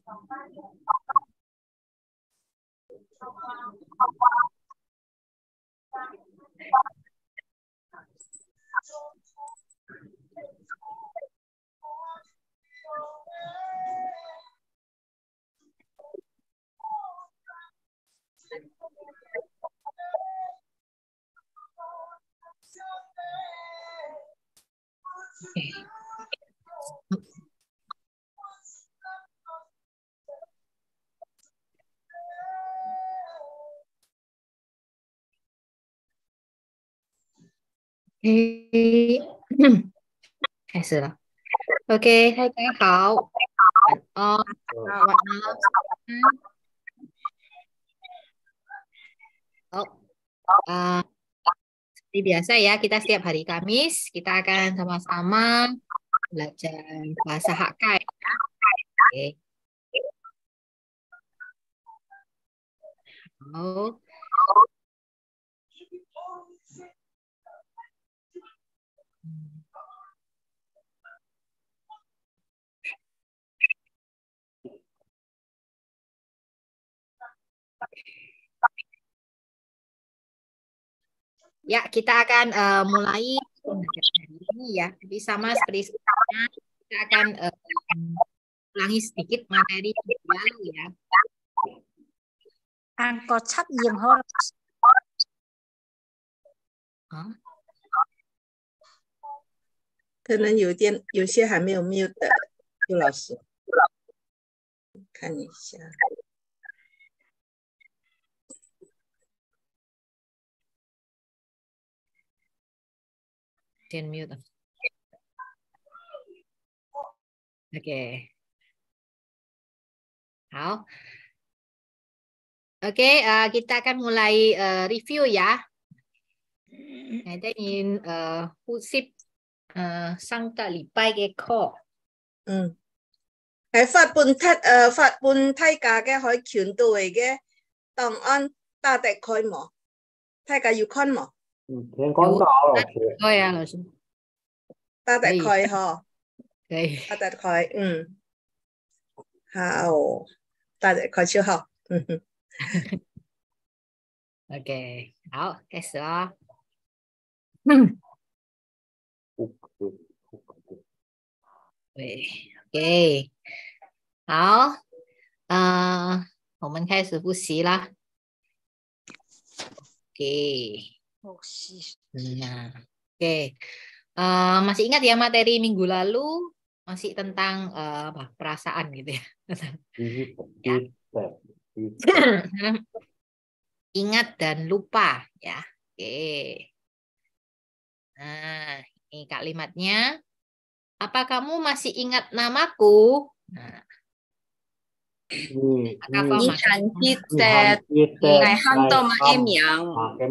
开始了。OK，大家好，晚安，晚安。好，seperti biasa ya, kita setiap hari Kamis kita akan sama-sama belajar bahasa Hakkai. Oke. Oh. Ya, kita akan mulai pembelajaran hari ini ya. Jadi sama seperti sebelumnya, kita akan ulangi sedikit materi yang lalu ya. Anh có trách nhiệm hơn. 可能有些还没有 mute 的，邱老师，看一下。 Then mute. Oke. Oke, kita akan mulai review ya. Ngày đây nhìn phụ ship sang cả礼拜嘅課。 喺法本睇架嘅可以傳到嚟嘅檔案打得開冇？睇架要看冇？ 天看到老師。 對啊，老師。 打得開嗬？ 可以。 打得開，好，打得開超好。 OK，好，開始啦。对 ，OK， 好，我们开始复习啦。OK， nah, oke. Masih ingat ya materi minggu lalu masih tentang perasaan gitu ya. Ingat dan lupa ya. Oke. Nah, ini kalimatnya. Apa kamu masih ingat namaku? Nah. Nhi hẳn ngày hôm tôi mà em nhận.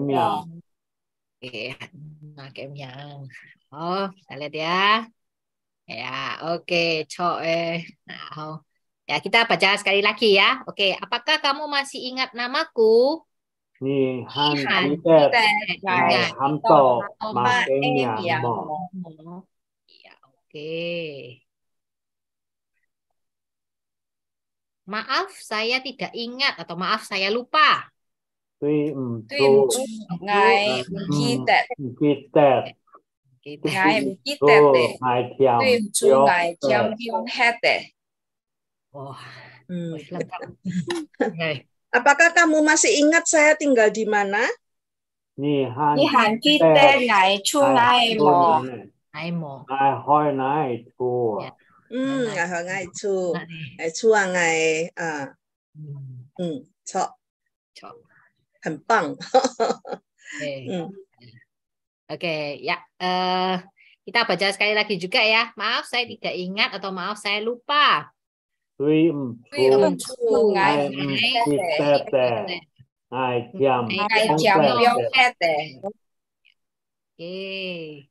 Oke, em yang. Oh, kita lihat ya. Ya, oke, Nah, ya kita baca sekali lagi ya. Oke, apakah kamu masih ingat namaku? Nhi hẳn ngày hôm tôi mà em nhận. Oke. Maaf, saya tidak ingat atau maaf saya lupa. Tuy ngày ghi tệ. Ngày ghi tệ. Tuy chú ngày chăm biêu hết tệ. Apakah kamu masih ingat saya tinggal di mana? Nhi hẳn ghi tệ ngày chú ngày mò. Ngày mò. Ngày hồi ngày chú. Ngày hồi ngày chú. Ngày chú là ngày chọ. 很棒。 Oke, ya. Kita baca sekali lagi juga ya. Maaf, saya tidak ingat atau maaf, saya lupa. Tuy chú ngày chăm biêu hết tệ. Oke.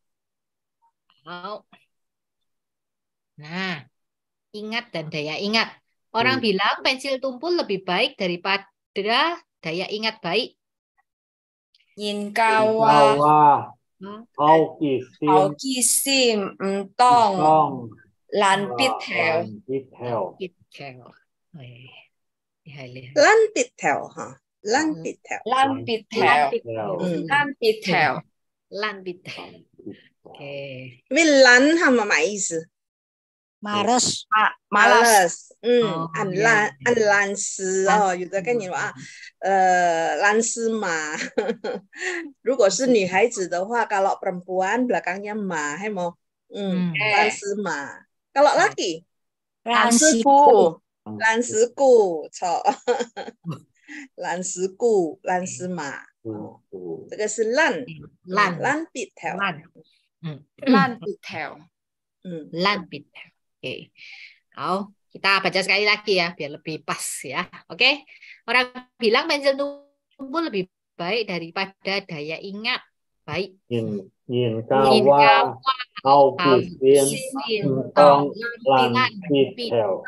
Nah, ingat dan daya ingat. Orang bilang pensil tumpul lebih baik daripada daya ingat baik. Nhìn cao qua. Hậu kỳ sim tông. Lan biết theo. 哎，厉害厉害。 蓝笔头哈，蓝笔頭， 爛筆頭，爛筆頭， 爛筆頭。OK， 因為藍係咪意思 ？Malas， ？Malas， 哦按藍絲哦，有的跟你話藍絲嘛。如果是女孩子的話，kalau perempuan belakangnya ma，係冇？藍絲嘛。kalau laki， 藍絲褲， 藍絲褲，錯。藍絲褲，藍絲嘛。這個是爛筆頭。 爛筆頭。 Lan Pitel. Oke. Oh, kita baca sekali lagi ya biar lebih pas ya. Oke. Orang bilang pensil tumpul lebih baik daripada daya ingat. Baik. Nhìn kawa au kisin tong lan pitel.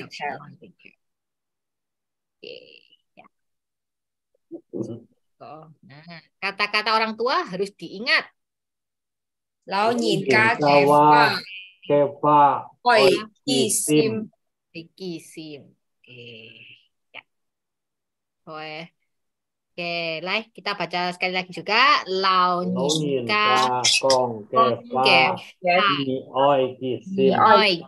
Oke. Ya. Nah, kata-kata orang tua harus diingat. Lão nhìn ca Kepa oi kisim. Kisim. Oke. Ya. Oke, lai kita baca sekali lagi juga. Lao nhìn ca con kepa ni oi kisim. Oi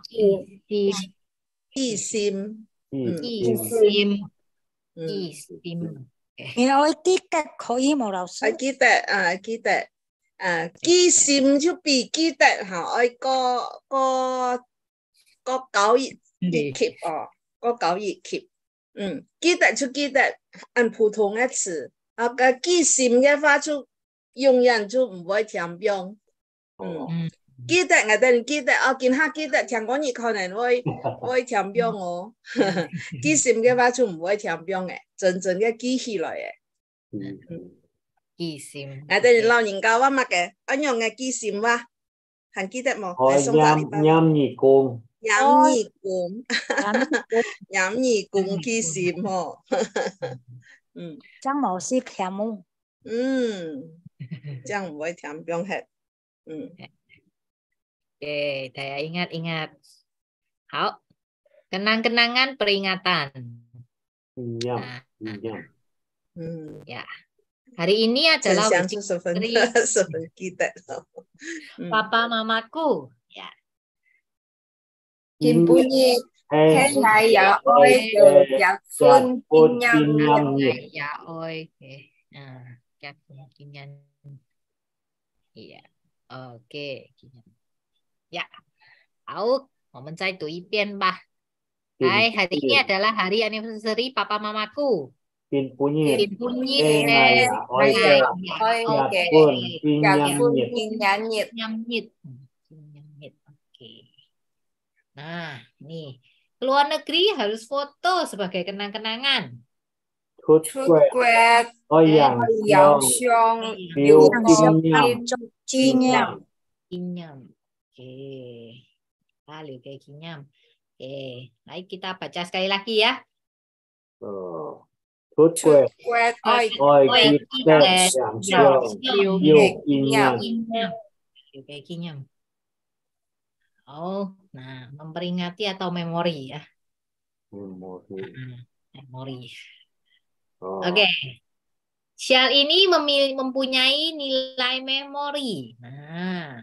kisim. Kisim. Kisim. Nghe ơi tiết cách khó ý một đầu sư. Ký tệ, ký tệ. Ký sim chứ bị ký tệ hả? Ôi có cáo ý kịp có cáo ý kịp. Ký tệ chứ ký tệ,按普通的詞。ký sim嘅話就永遠就唔會聽標。記得我哋記得見下記得聽講你可能會聽標哦。記心嘅話就唔會聽標嘅，真正嘅記起來嘅。 記心。 我哋老人家話乜嘅？安樣嘅記心話，還記得冇？ nhâm nhị cung。 nhâm nhị cung，nhâm nhị cung記心哦。 張冇識聽冇。 這樣唔會聽標嘅。 Oke, daya ingat-ingat. Hao. Kenang-kenangan peringatan. Nah, ya. Hari ini adalah Papa Mamaku. Ya. Kim Bunyi. Thế này ya ôi được giặc phun kim nhâm nhiệt. Ya ôi. Giặc phun kim nhâm. Iya. Oke. Ya. Hao. 我们再读一遍吧。Hai, hari ini adalah hari anniversary Papa Mamaku. Kim Bunyi. Kim Bunyi. Ôi giặc phun kim nhâm nhiệt. Oke. Nah, ini keluar negeri harus foto sebagai kenang-kenangan. Xuất quẹt có yang xiong biểu kinh nhâm. Oke. Liu kayak kinyam. Oke, baik kita baca sekali lagi ya. Xuất quẹt oi kita yang xiong biểu Liu kayak kinyam. Oh, nah memperingati atau memori ya. Memori. Oke. Shell ini mempunyai nilai memori. Nah.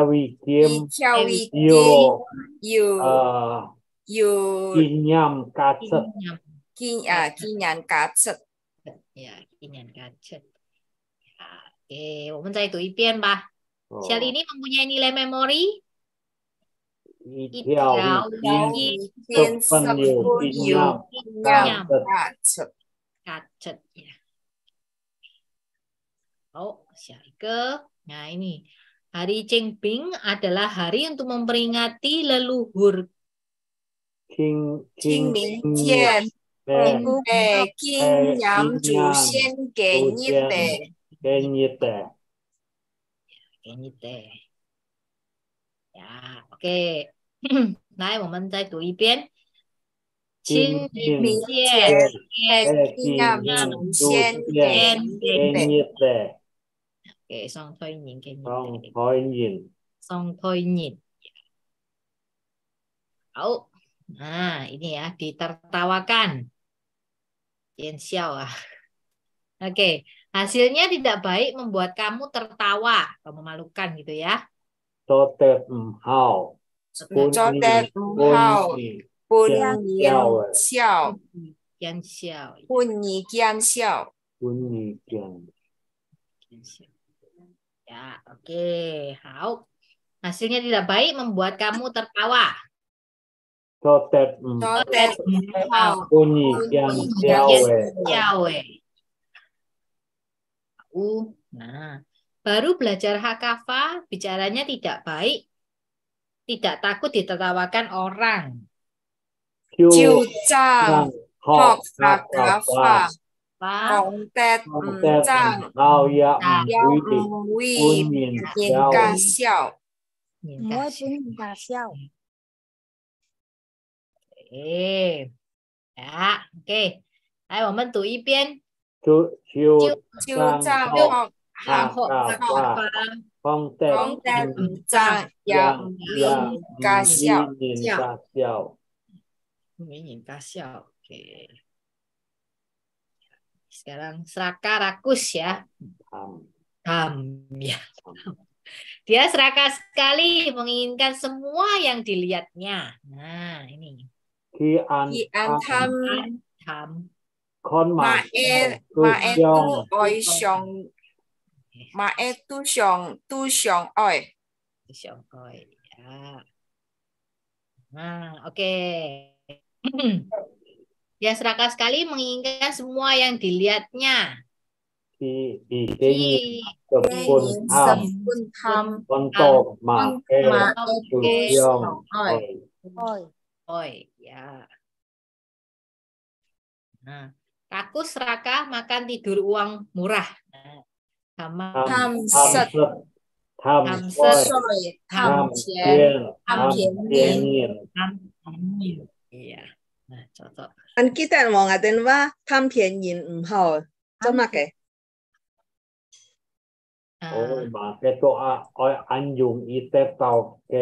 Kinyam kacet. Kinyan kacet. Ya, kinyan kacet. Oke, 我们再读一遍吧。Shell ini mempunyai nilai memori. 一条一天kinyam kacet ya. Oh, siapa? Nah ini hari Chengbing adalah hari untuk memperingati leluhur. Qing Ming Jian, Qing Yam Zhu Xian Ge Nian De. Ya, oke. Nah, 我们再读一遍。 清明节，Qing Yam Zhu Xian Ge Nian De. Oke, song thôi nhìn cái song thôi nhìn. Hảo. Nah, ini ya, ditertawakan. Yan xiao ah. Oke, hasilnya tidak baik membuat kamu tertawa atau memalukan gitu ya. 做得唔好，本做得唔好， 本年本笑年笑， Yan xiao. 本年见笑， 本年见， Ya, oke. Hao. Hasilnya tidak baik membuat kamu tertawa. 做得唔做得唔好， 本年见笑诶， Xiao Nah, baru belajar hakafa, bicaranya tidak baik, tidak takut ditertawakan orang. 就就爭让學學客家話， Pak, 講得唔講得爭， 唔好也又唔會唔會本年人笑家笑。 唔會本人家笑。 Ya, oke. 来，我们读一遍。 就就讓爭學學客家話，講得講得唔爭，又唔會人家笑。 人家笑。 Ingin kasih. Oke. Sekarang serakah rakus ya. Ya. Dia serakah sekali menginginkan semua yang dilihatnya. Nah, ini. ที่อันที่อันท Ham. คนมาำมาเอตู้อ้อยชงมาเอตู้ชงอ้อย Xiaokoi. Ya. Nah, oke. Dia serakah sekali menginginkan semua yang dilihatnya. ที่ดีเก่ง Di กับคนสทกุลทำคนโตมาแก่ำมาเอตุตู้ยชองงอ้อย Ôi, Oi, ya. Nah, rakus serakah makan tidur uang murah. Nah, sama ทำทำเสร็จทำสร้อยช่วยทำทำเทีเทียยนนทำเทียนเทียนเนียน Iya. Nah, cocok. Anh kita mau ngatain wa tham phiền nhìn hào cho mà cái โอ้ยมาแก่ตัวอ้อยอันยุงอีเตเตาแก่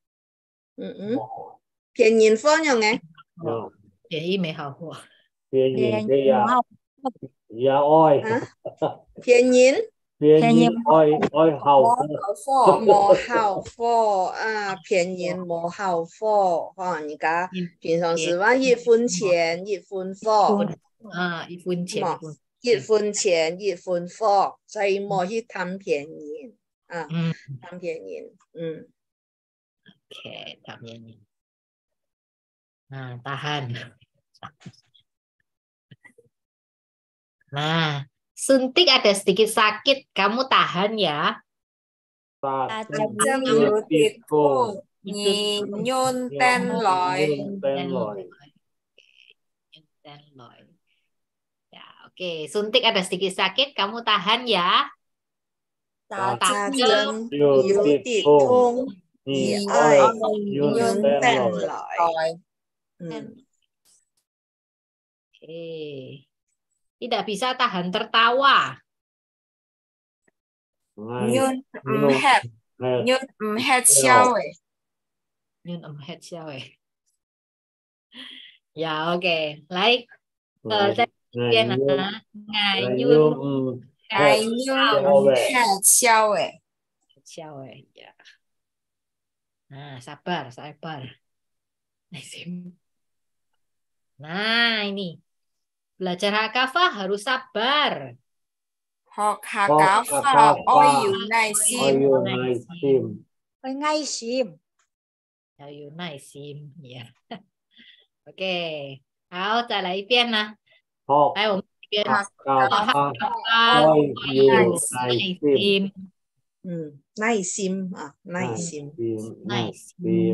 phiền nhìn phó nhau nghe เนาะ便宜没好货。 เพียนยิน liền เกีย hao ยาอ้อย phiền nhìn เพียนยินอ้อยเห่า mò hào phó à phiền nhìn mò hào phó ha你讲平常时话一分钱一分货啊，一分钱嘛一分钱一分货所以莫去贪便宜啊贪便宜 Oke, tak nyanyi. Nah, tahan. Nah, suntik ada sedikit sakit. Kamu tahan ya. ตา ta อา chân จจะมีติดโคมีโยนเต้นลอยเป็นลอย Dan loy. Ya, oke. Suntik ada sedikit sakit. Kamu tahan ya. ตาจะอยู่有ติด地ทุ่ง通นี่你อ้อย爱ยุ่นโยนเป็นเต้นลอยลอย Oke. Tidak bisa tahan tertawa. ไงโยนแฮดโยนแฮดเชียวเอ้ย Yun am head siya eh. Ya, oke. Like, ไง saya ไง biar ยุ่น na ไง ngayun ยุ่นไก่โยนแฮดเชียวเอ้ย siya eh. Ya. Nah, sabar, sabar. Nah, ini. Belajar hakafah harus sabar. ฮอกฮากาฟาอ้อยอยู่ในซีอ้อยมอยู่ในซิม Ôi ngay xìm. Ayo nice sim. Ya. Oke. Hao, 再来一遍呢。 หอก来，我们这边กาฟ้า hakafah อ้อยอยู่ใน nice ซิม sim. 耐心啊耐心ซิมใน Nice ซิม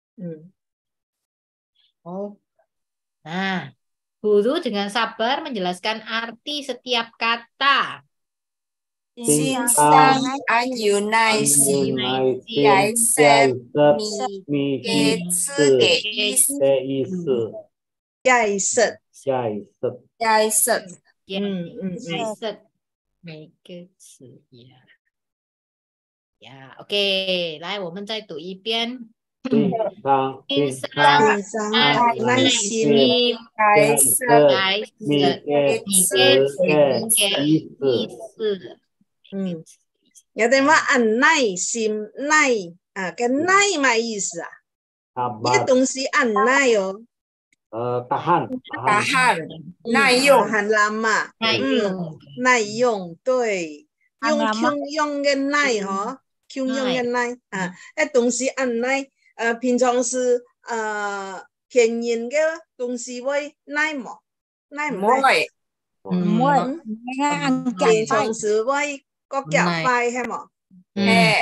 Oh. Nah, guru dengan sabar menjelaskan arti setiap kata. ซิมซังอันอยู่ในอันอซียู่มในซิมใหญ่ใหญ่เซ็ตเซ็ตมีมีเกที่ซื่อเดอีสเตอีส再生ใหญ่เซ็ตใหญ่เซ็ต Ya, 是 set 每个词呀。Ya, oke. 来，我们再读一遍。 天上天上天上按耐耐心心该建是设来米设嘅你子嘅嘅意意思， 思。 嗯，有啲乜按耐心耐啊，跟耐咩意思啊？呢個 sabar, 東西按耐哦， tahan, 打 tahan. 汗耐用， 很lama， 耐用， 耐用，對，用 Ang lama. 用嘅耐嗬，用嘅耐啊，誒東西按耐，平常是便宜嘅東西會耐冇？耐唔唔耐？ 會唔會， 嗯 ngay ăn 平 chặt 常 tay. 時會個夾快係冇？ 誒，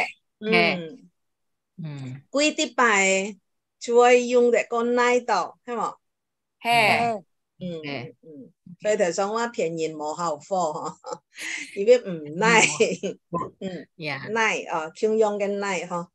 幾啲拜就會用喺個耐度係冇？ 係所以頭先我便宜冇效貨，因為唔耐，耐哦，強用嘅耐嗬，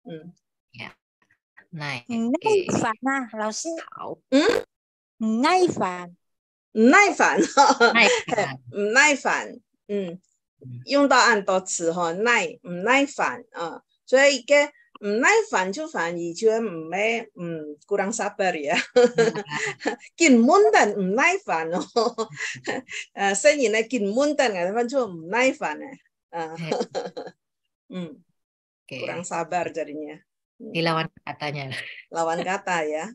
耐 Ngay phản à, lão sư. 好， Ngay phản. 唔耐煩， 耐煩， 唔耐煩，用到很多次嗬，耐唔耐煩啊，所以嘅唔耐煩就反而就唔係kurang sabar ya， 見悶但唔耐煩咯，雖然係見悶但係分出唔耐煩啊，kurang sabar jadinya. Ini lawan katanya. Lawan kata ya.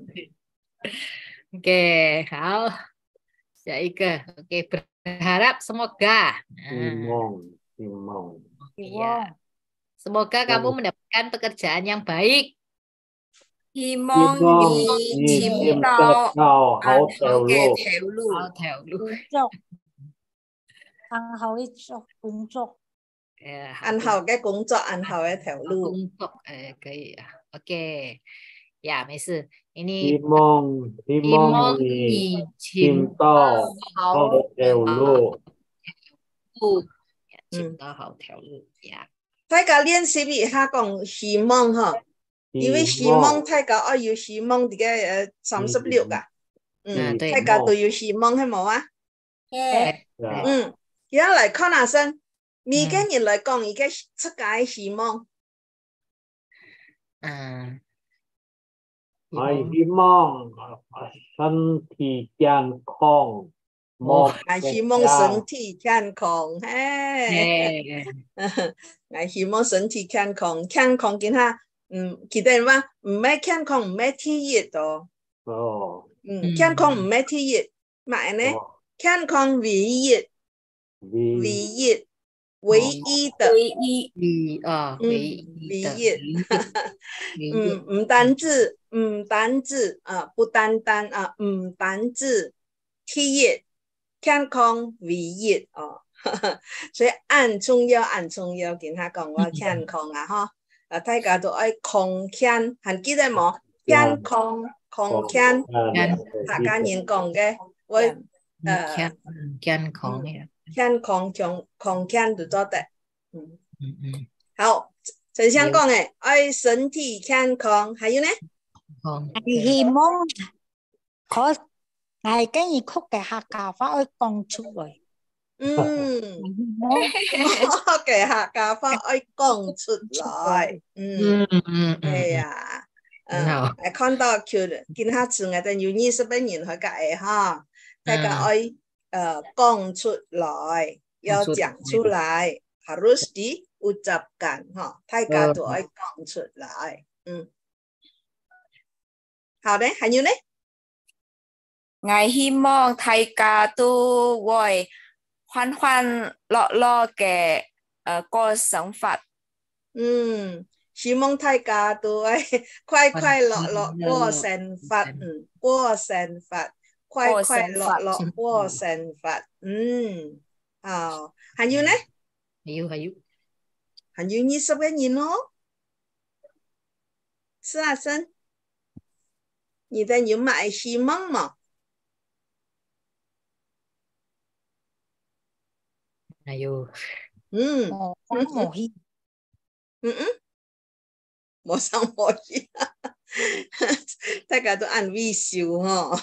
Oke, 好，下一个。Oke, berharap semoga. Himong. Ya. Semoga kamu mendapatkan pekerjaan yang baik. 希望你尋到好嘅條路。 好條路。 工作。很好嘅工作。 很好嘅工作，很好嘅條路。 工作，可以啊。OK，呀，沒事。ini 希望你尋到好條路。 尋到好條路呀。 大家練習一下講希望嗬，因為希望大家要有希望啲嘅36噶，大家都有希望係冇啊？而家嚟看下先，每個人嚟講而家出界希望。 我希望身體健康。 我希望身體健康，嘿，我希望身體健康，健康見下，記得嗎？唔係健康，唔係體熱咯。健康唔係體熱，乜呢？健康唯一的，唯一，唔單止不單單唔單止體熱。健康唯一哦，所以很重要，見他講我健康啊，嗬，大家都愛康健，還記得冇？健康康健，客家人講嘅，我健康嘅， 健康康健就做得，好，陳生講嘅，愛身體健康，還有呢？ 希望可。係跟住曲嘅客家話可以講出來。 嘅客家話可以講出來。係啊。看到佢見下次我哋要20人去解嚇，大家可以講出來，要講出來 ，harus diucapkan 嚇，大家都可以講出來。好的，還有呢？ 我希望大家都會歡歡樂樂嘅過生活。 希望大家都會快快樂樂過生活，過生活，快快樂樂過生活。好，還有呢？還有20個人咯。是啊，生，你哋有咩希望嗎？ 還有， 冇希， 冇生冇希，大家都按微笑嗬。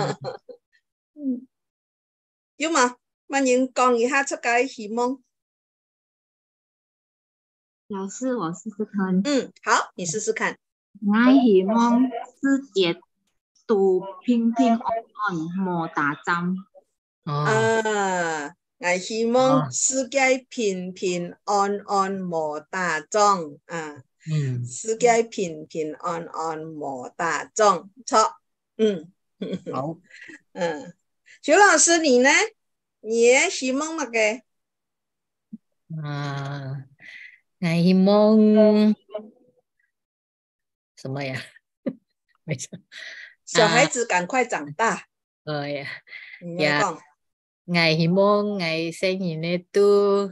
有嗎？乜人講一下出界希望？ 老師，我試試看。 好，你試試看。 我希望世界都平平安安，冇打仗。 啊，我希望世界平平安安，冇打仗啊。世界平平安安，冇打仗。错， 好， 徐老师你呢？你也希望乜嘅？ 我希望什么呀？没错， 小孩子赶快長大。 呀， 你要講。 我希望我生日呢都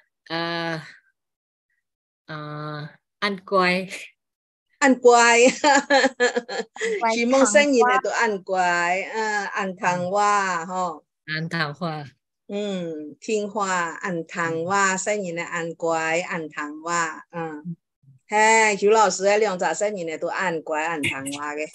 按乖。 按乖，希望生日呢都按乖，按聽話，嗬。 按聽話。 聽話，按聽話，生日呢按乖，按聽話，嘿，徐老師嘅兩隻生日呢都按乖，按聽話嘅。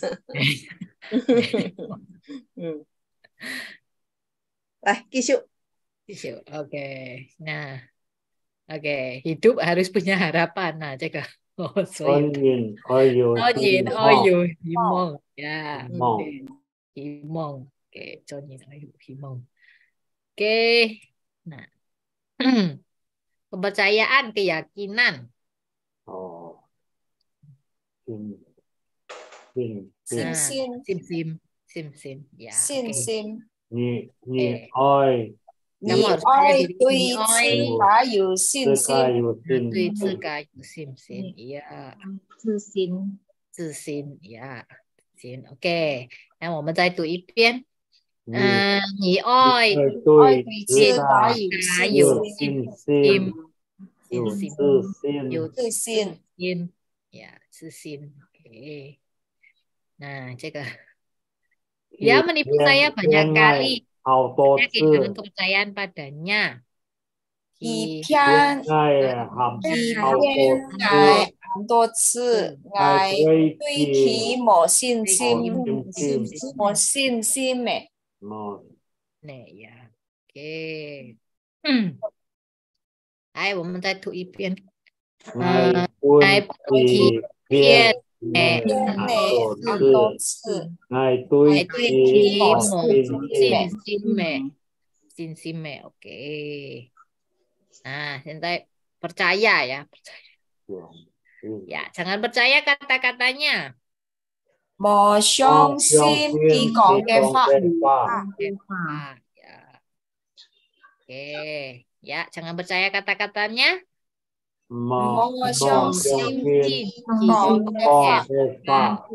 來，繼續。 Oke. Nah, oke. Hidup harus punya harapan. Nah,這個所以希望呀，希望嘅希望. Oke. Nah, kepercayaan, keyakinan. Sim. Ya. Sim. 你愛對自家有信心， 對自家有信心，呀，自信，呀，行 ，OK， 那我们再读一遍，你愛對自家有信心， 有自信，呀，自信 ，OK， nah，這個。Dia menipu saya banyak kali. Saya kehilangan kepercayaan padanya. 欺騙很多次，我對佢冇信心咩？ 呀 ，OK， 來，我們再讀一遍。來，騙很多次，對佢冇信心咩 ？OK， 現在percaya ya, ya, jangan percaya kata-katanya. 冇相信佢講嘅話。 Oke, ya, jangan percaya kata-katanya. 冇相信佢講嘅話。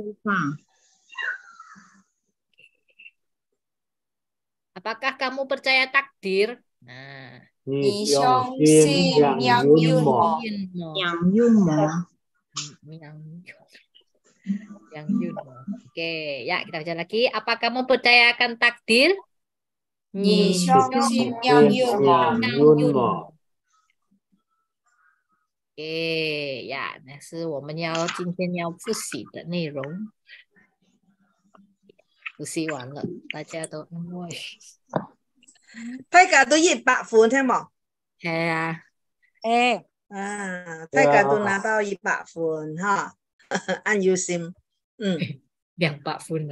Apakah kamu percaya takdir? Nah, 你相信命運嗎？ Oke, ya kita baca lagi. Apa kamu percaya akan takdir? 你相信命運嗎？ Oke, ya, 那是我们今天要复习的内容。复习完了，大家都安慰。 大家都100分，聽冇？ 係啊。 大家都拿到100分，哈，按有心 ，200分啊。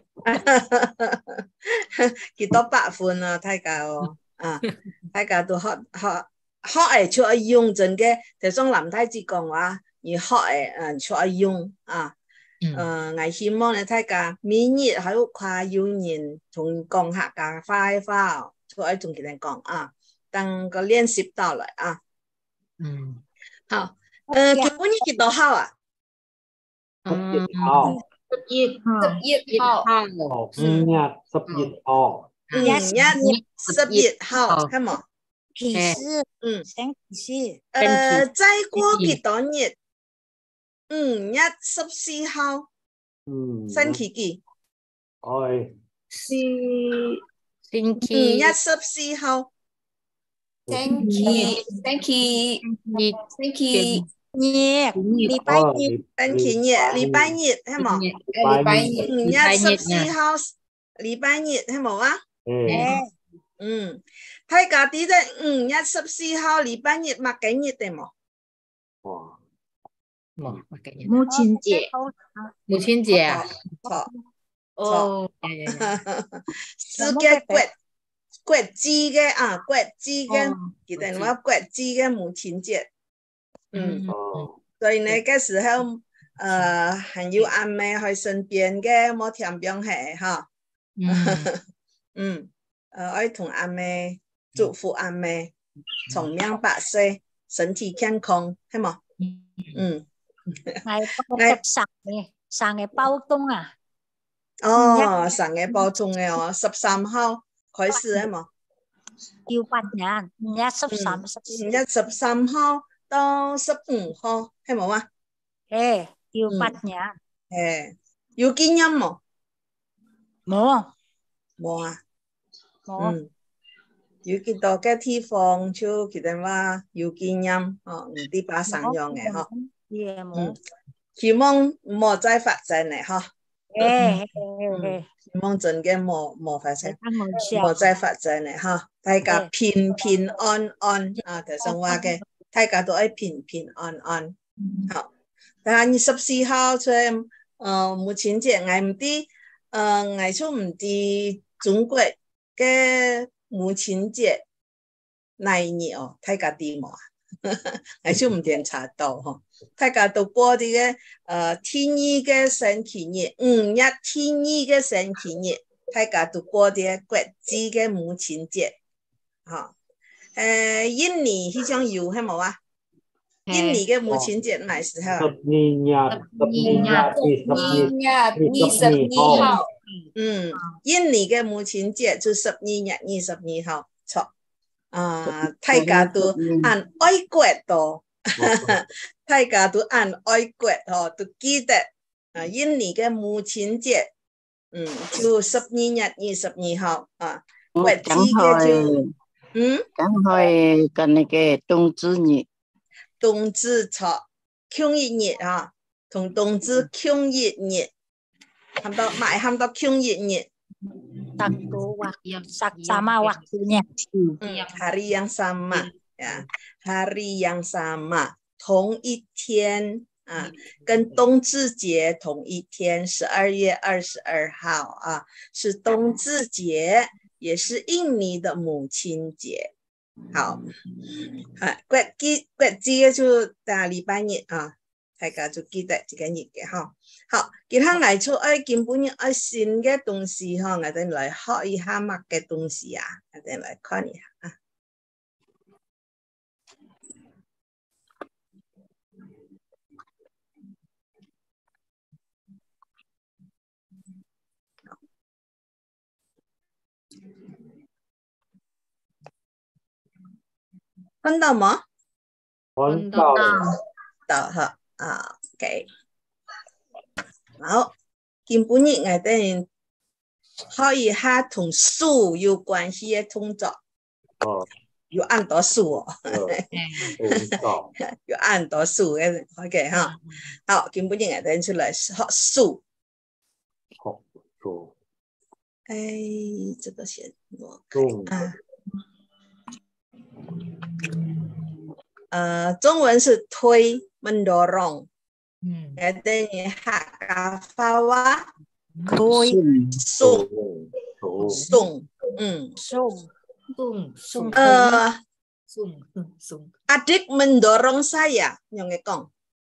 幾多100分啊？大家哦，大家都學會出去用，真嘅，就像林太子講話，要學會出去用啊。我希望呢，大家每日喺屋企有人同講客家話，出去同佢哋講啊，等個練習到來啊。好，今日幾多號啊 ？11號。 11號。 11號，係冇？ 幾時？星期四。 再過幾多日？5月14號。星期幾？5月14號。 星期禮拜日，係冇？5月14號，禮拜日，係冇啊？大家記得5月14號禮拜日乜幾日定冇？ Mau makanya. 母亲节， 母亲节啊。 错哦，ya, ya, ya. 是嘅國子嘅啊，國子嘅， 哦， 記得話國子嘅母親節。 嗯哦， 所以呢，嗰時候還有阿妹喺身邊嘅，冇添病係哈。愛同阿妹祝福阿妹長命百歲，身體健康，係冇？ 生日包冬啊！ 哦，生日包冬嘅哦，13號開始係冇？ 要8日，5月13、 5月13號到15號，係冇啊？ 要8日。 有紀念冇？ 冇啊。有幾多嘅地方就記得話有紀念哦，唔啲把生樣嘅嗬。希望冇再發生嘅嗬。希望真嘅冇發生，冇再發生嘅嗬。大家平平安安啊，就像話嘅，大家都係平平安安。好，但係24號出母親節，我唔知我就唔知中國嘅母親節哪一日哦，大家知冇啊？我就唔點查到嗬。大家都過啲嘅天意嘅星期日，5月天意嘅星期日，大家都過啲國際嘅母親節。嚇，印尼迄種有係冇啊？印尼嘅母親節咩時候啊 ？12月22號。 印尼嘅母親節就12月22號，錯。大家都按愛國度，大家都按愛國都記得印尼嘅母親節，就12月22號啊。國際嘅就剛好跟那個冬至日， 冬至錯，慶日啊，同冬至慶日，喊到慶日。 Satu waktu sama waktunya. Hari yang sama ya, hari yang sama， 同一天啊，跟冬至節同一天，12月22號啊，是冬至節，也是印尼的母親節。好，國際就大禮拜日啊，大家就記得這個日嘅哈。好，其他嚟出根本要新嘅東西哈，我哋來學一下乜嘅東西啊，我哋來看一下啊。看到嗎？ 看到了。 到哈，OK。好，根本日我哋學一下同數有關係嘅動作。有按多數哦。有按多數嘅 ，OK 哈。好，根本日我哋出來學數。這個先我看啊。中文是推 mendorong。Katanya hakafawa sung. Adik mendorong saya, nyongekong.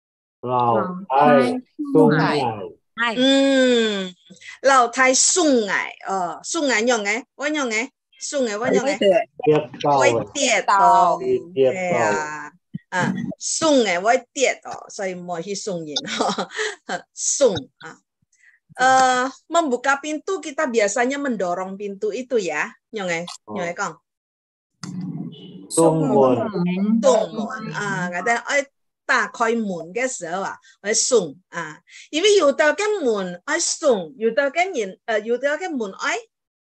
Lao Thai sungai. Sungai nyonge, wo nyonge, sungai wo nyonge. Woi tiệt to. Sungai với tiệt đó, saya mau hisungin. Sung. Membuka pintu kita biasanya mendorong pintu itu ya, nyonge kong. Tung mun. Người ta nói ta khai mun cái時候啊，我送啊，因為有的cái mun ai送，有的cái mun ai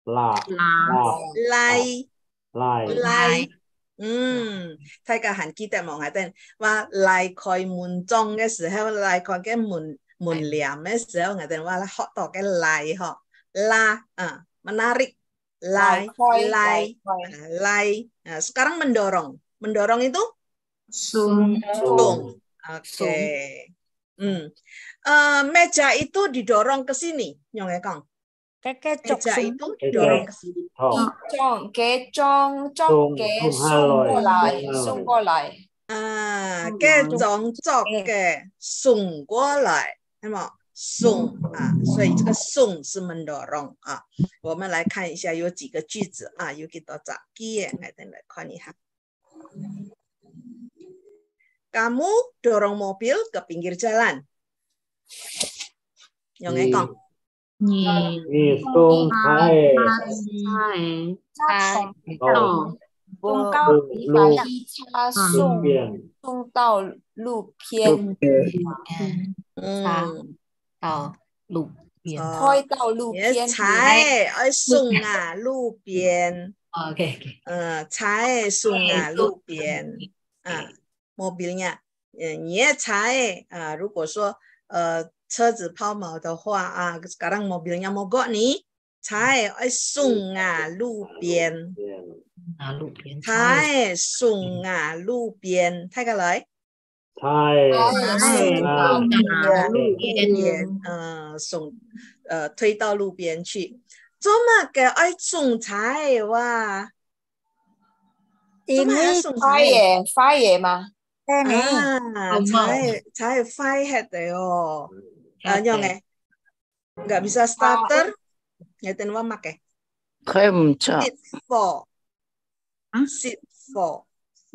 lai。大家還記得冇？我哋話來開門鐘嘅時候，來開嘅門簾嘅時候，我哋話學到嘅來嗬，la menarik lai. Sekarang mendorong itu sung. Oke. Meja itu didorong ke sini, Nyong Ekong. cái Meja sung itu didorong ke sini. Xung qua lại. Cái chong chọc cái xung qua来，那么送所以这个送是mendorong我们来看一下有几个句子有几多杂记耶，来等来看一下。Kamu dorong mobil ke pinggir jalan. Nyong Ekong. Nhi sung thái Bùng khí cha xung到路边。 路边。 推到路边。 才送路边。 OK。 才送路边。mobilnya， 你的才如果说车子抛锚的话sekarang mobilnya mogok nih， 才送路边。 路边。 才送路边，睇下來。 才送路邊，推到路邊去。做乜嘅愛送菜哇？ 因為快嘢嘛。 才快head Nyong nggak bisa starter, ngeten wa make. Sit for. Sit for.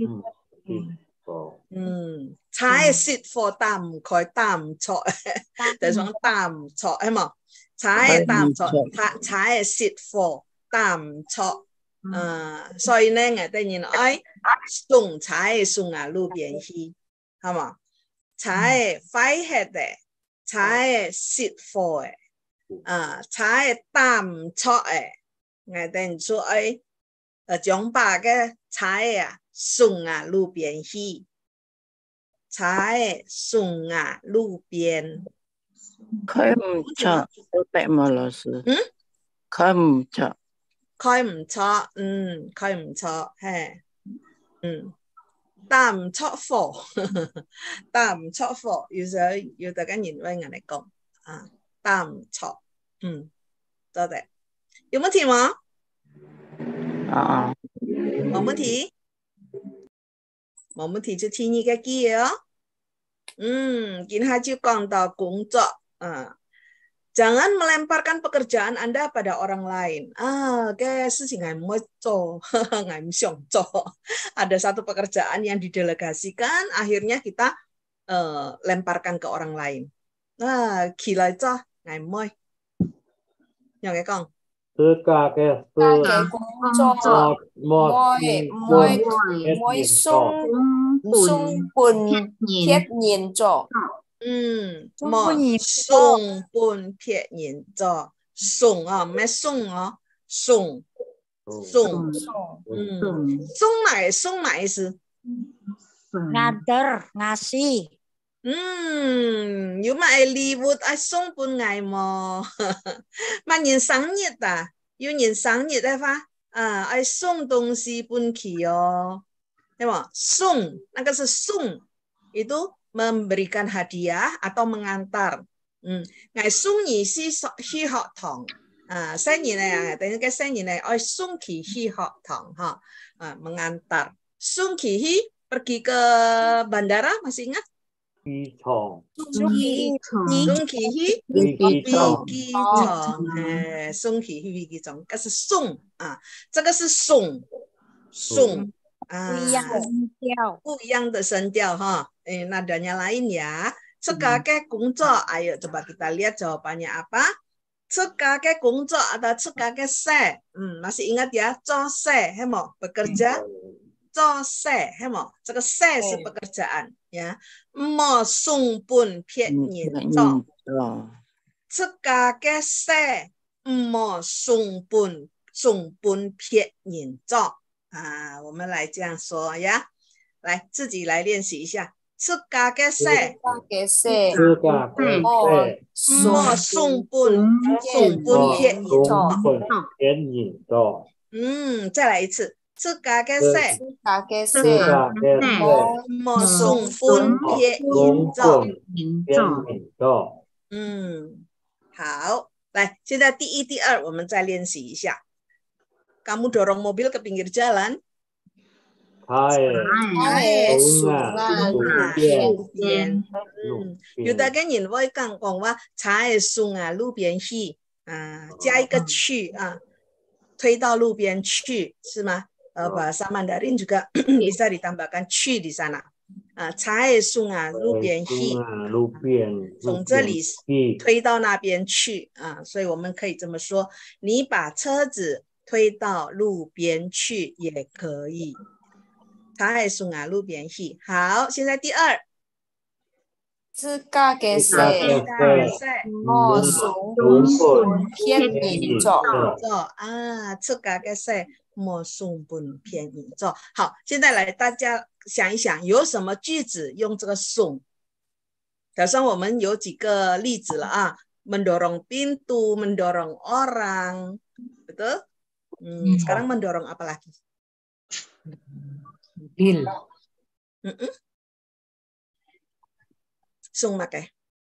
才 sit for 擔唔開擔唔錯，就想擔唔錯係嘛？才擔唔錯，才 sit for 擔唔錯。所以呢，我哋愛送才送路邊去，係嘛？才快head嘅，才 sit for 嘅，才擔唔錯嘅，我哋所愛將把嘅才送路邊去。才送路邊。 開唔錯，白馬老師。開唔錯。 開唔錯，開唔錯，係，但唔錯貨，但唔錯貨，有時候要大家認為人嚟講但唔錯，多謝。有問題嗎？冇問題。冇問題就聽呢個句哦。今下就講到工作jangan melemparkan pekerjaan Anda pada orang lain. Kayak事情nggak mau做，nggak想做。Ada satu pekerjaan yang didelegasikan, akhirnya kita lemparkan ke orang lain. Gila itu nggak mau. Yang kayak Kong. Tất cả các 工作每送本撇年做。 送本撇年做，送咩送送送哪意思 ？nganter ngasih。 有買禮物送本愛麼？嘛人生日有人生日的話愛送東西本去哦，對嗎？送那個是送itu memberikan hadiah atau mengantar. Ngày sinh nhật去學堂生日呢，等於個生日呢，愛送去學堂mengantar. 送去 pergi ke bandara masih ingat? 機場。 送去飛機場，送去飛機場，這是送這個是送。不一樣的聲調哈nadanya lain ya. Sebagai工作 ayo coba kita lihat jawabannya apa. Sebagai 工作 atau sebagai se masih ingat ya 做事 hemo bekerja 做事 hemo 这个事是 pekerjaan ya. Mo sung pun piet nyin做 sebagai se mo sung pun piet nyin 做我们来这样说呀，来自己来练习一下。出家嘅事，莫送本撇言做。再來一次， 自家嘅色， 大嘅色， 自家嘅色， 莫送分偏龙做。 棍偏引做。 好，来，现在第一、第二，我们再练习一下。Kamu dorong mobil ke pinggir jalan. Yuda cái nhìn với càng cònว่า才送啊路边去加一个去推到路边去是吗？bahasa Mandarin juga bisa ditambahkan 去 di sana. 才送啊路边去，从这里推到那边去所以我们可以这么说，你把车子推到路边去也可以。才送啊路边去。好，现在第二。 自家嘅色，莫送分偏引做。 自家嘅色，莫送分偏引做。好，现在来大家想一想，有什么句子用这个送？早上我们有几个例子了mendorong pintu, mendorong orang, betul? Sekarang mendorong apa lagi? Mobil. Sung makai.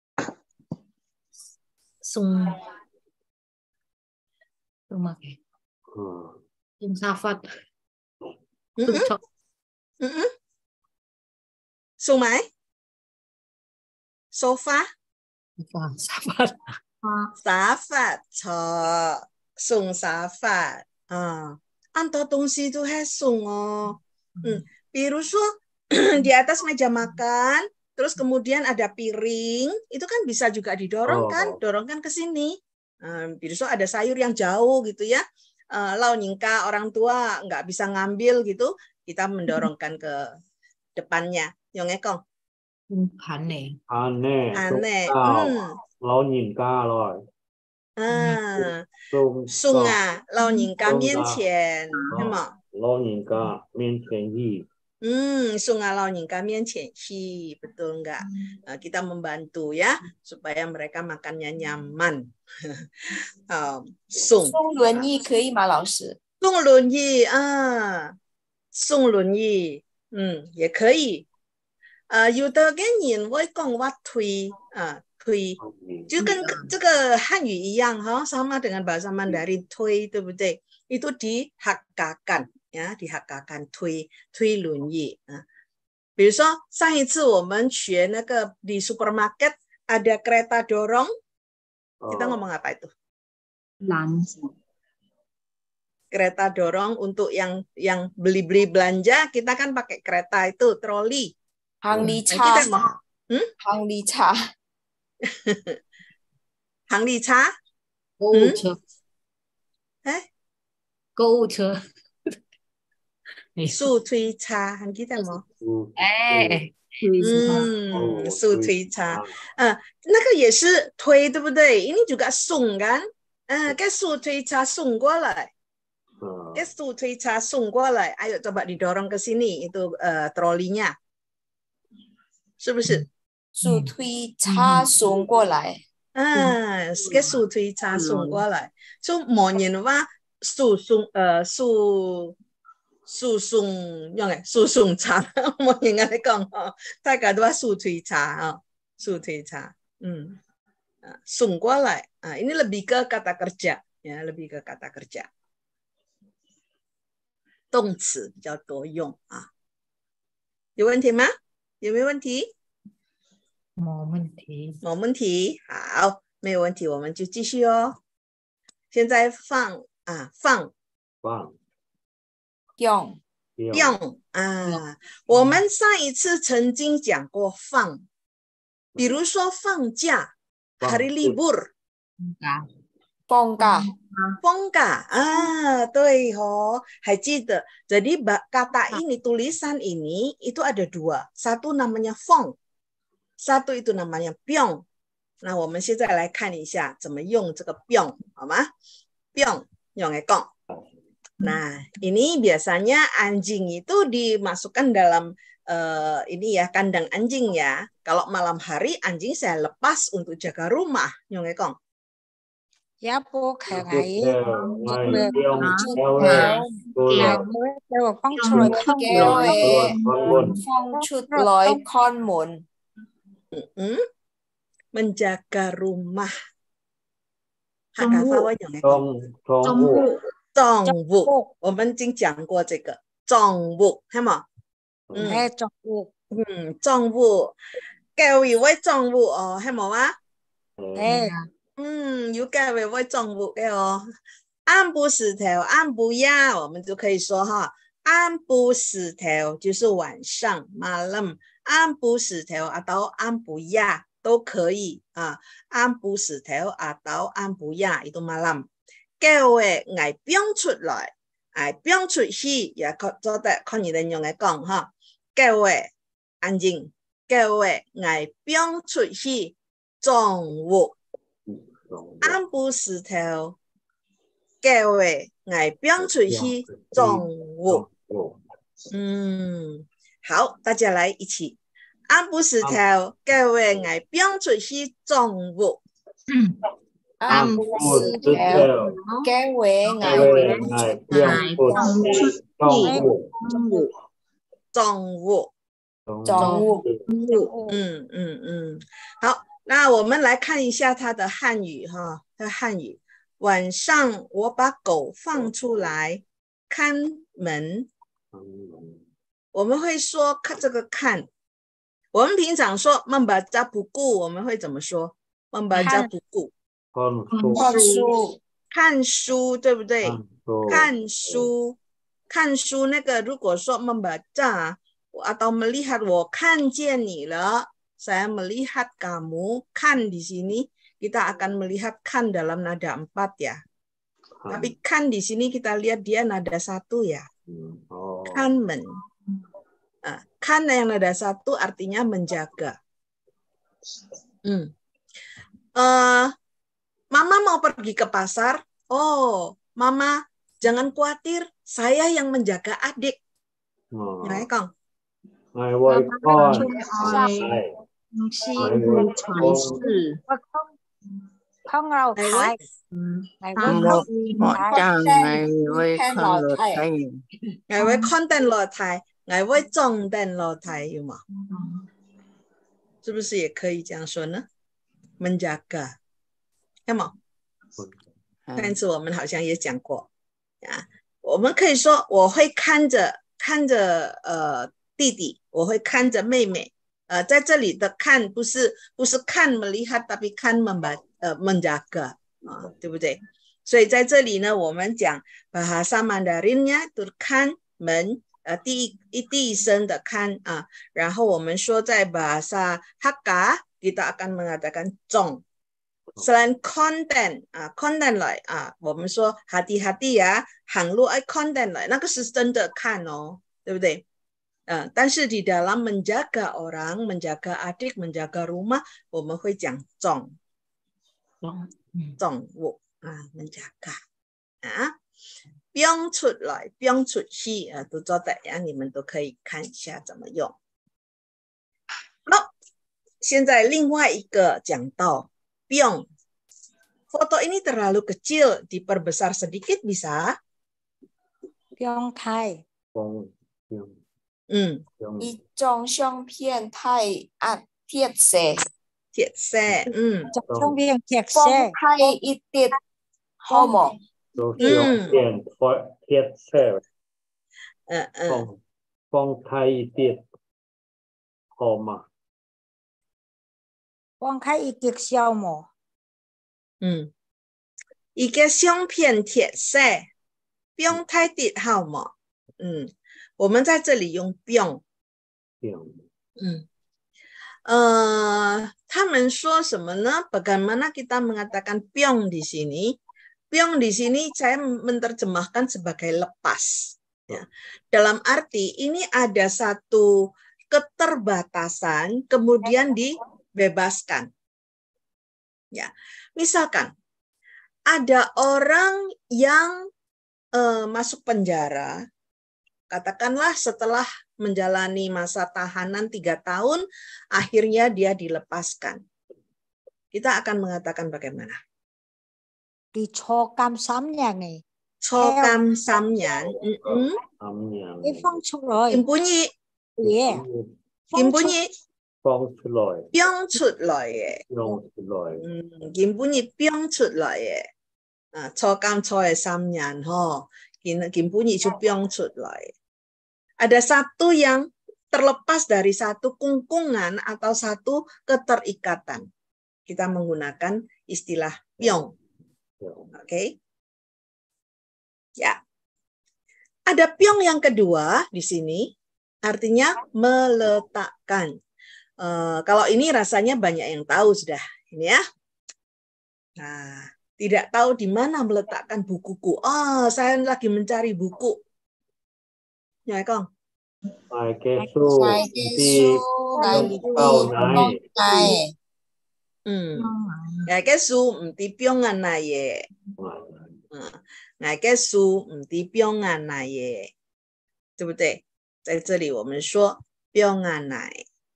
Sung makai. Sung safat. Sung mai. Sofa. Safat. Safat. Sung safat. 很多东西都还送哦。比如说 di atas meja makan, terus kemudian ada piring, itu kan bisa juga didorong kan, dorongkan ke sini. Biasanya ada sayur yang jauh gitu ya, lau nyingka orang tua nggak bisa ngambil gitu, kita mendorongkan ke depannya. Yang ekong. Aneh. Lau nyingka rồi. 送啊，到人家面前，是吗？ 到人家面前去。 送啊，到人家面前去，betul enggak? Kita membantu ya supaya mereka makannya nyaman. 送轮椅可以吗，老师？ 送轮椅送轮椅，也可以。有的嘅人會講話推推，就跟这个汉语一样sama dengan bahasa Mandarin 推，对不对？ itu dihakkakan ya, dihakkakan 推轮椅比如说上一次我们学那个di supermarket ada kereta dorong, kita ngomong apa itu? Kereta dorong untuk yang beli-beli belanja, kita kan pakai kereta itu troli. 行李叉，行李叉。 行李叉， 购物车，购物车， 速推叉，还记得吗？速推叉，那个也是推，对不对？ini juga 送kan，ke 速推叉送过来，ke 速推叉送过来，ayo coba didorong ke sini itu trolinya，是不是？ 速推叉送过来。 cái 速推叉送過來，所以mọi người nói 速送用嘅速送叉，mọi người嚟講大家都話速推叉速推叉，送過來ini lebih ke kata kerja ya, lebih ke kata kerja， 動詞比較多用有問題嗎？有沒有問題？ 没问题， 没问题，好，没有问题，我们就继续哦。现在放用我们上一次曾经讲过放，比如说放假 hari libur， 放假对还记得。Jadi kata ini, tulisan ini itu ada dua, satu namanya phong。 satu itu namanya pyong。 那我们现在来看一下怎么用这个 pyong， 好吗？ pyong yang ekong。 Nah, ini biasanya anjing itu dimasukkan dalam ini ya, kandang anjing ya. Kalau malam hari anjing saya lepas untuk jaga rumah, yang ekong. giá bố khả Tiếp ngài theo ngày về Pyong chút theo theo cô ngài là mới kêu phong Trong trôi một phong kêu trôi con buồn phong chút rồi lối phong con muốn menjaga rumah. trong Hakka vụ, Pha Wai 有没有？ trong trong vụ, 政务， bộ 我们已经讲过这个政务，系嘛？ hay trong vụ 政务，教育位政务哦，系冇啊？ hay 有教育位政务嘅哦。按不死条，按不压，我们就可以说哈，按不死条就是晚上 malam， 按不死条atau 按不压都可以啊。按不死条atau 按不压 itu malam。叫嘅嗌邊出來，嗌邊出去，也做得看你哋用嚟講哈。叫嘅安靜，叫嘅嗌邊出去，中午按不死條。叫嘅嗌邊出去中午。好，大家來一起。按不死條，叫嘅嗌邊出去中午。 按不死條，叫嘅 ngày Pyong trong vụ 中午。 好，那我们来看一下它的汉语哈，它汉语。晚上我把狗放出来看门，我们会说看这个看，我们平常说membaca buku，我们会怎么说？membaca buku， 看书，对不对？看书，那个如果说membaca atau melihat， 我看见你了，saya melihat kamu， 看di sini kita akan melihat kan dalam nada 4 ya. Tapi kan di sini kita lihat dia nada 1 ya. Kan men. Kan yang nada 1 artinya menjaga. Mama mau pergi ke pasar. Oh, Mama jangan khawatir, saya yang menjaga adik. Nhớ không? Ngày với con không nào thái ngày với một trang ngày với con lột thay ngày với content 落台，ngày với重点落台有吗？是不是也可以这样说呢？ menjaga， 有吗？上一次我们好像也讲过啊，我们可以说我会看着弟弟，我会看着妹妹。在这里的看不是看 melihat tapi kan menjaga， 对不对？所以在这里呢，我们讲 bahasa Mandarinnya itu kan men， 第一声的看啊，然后我们说在 bahasa Hakka kita akan mengatakan zong。Selain content content 来我们说 hati-hati 呀，行路爱 content 来，那个是真的看哦，对不对？但是di dalam menjaga orang, menjaga adik, menjaga rumah， 我们会讲zong， menjaga。不用出来，不用出去，都做的呀，你们都可以看一下怎么用。好，现在另外一个讲到 Pyong. Foto ini terlalu kecil, diperbesar sedikit bisa? Pyong Thai. 一张相片太暗，贴色。 相片贴色。 放开一点，好冇？ 相片贴色。放开一点，好吗？ 放开一点小冇？ 一个相片贴色，不用太低好吗？我们在这里用 pyong。他们说什么呢？ Bagaimana kita mengatakan pyong di sini? Pyong di sini saya menerjemahkan sebagai lepas. Ya. Dalam arti ini ada satu keterbatasan kemudian dibebaskan. Ya, misalkan ada orang yang masuk penjara, katakanlah setelah menjalani masa tahanan 3 tahun, akhirnya dia dilepaskan. Kita akan mengatakan bagaimana? Kỳ cho cam sắm nhà này. Cho cam xăm nhãn. Cái phong chúc rồi. Kim bún nhị. Yeah. Kim bún nhị. Phong xuất lại. Biong chụt lại. Phong xuất lại. Kim bún nhị biong chụt lại. Cho cam cho xăm nhãn. Kim bún nhị chú biong chụt lại. Ada satu yang terlepas dari satu kungkungan atau satu keterikatan. Kita menggunakan istilah pyong. Oke. Ya. Ada pyong yang kedua di sini, artinya meletakkan. Kalau ini rasanya banyak yang tahu sudah. Ini ya. Nah, tidak tahu di mana meletakkan bukuku. Saya lagi mencari buku. Ya, Kong. Cái su mti pyongan na ye. Cái su mti pyongan na ye. 对不对？在这里我们说 pyongan na.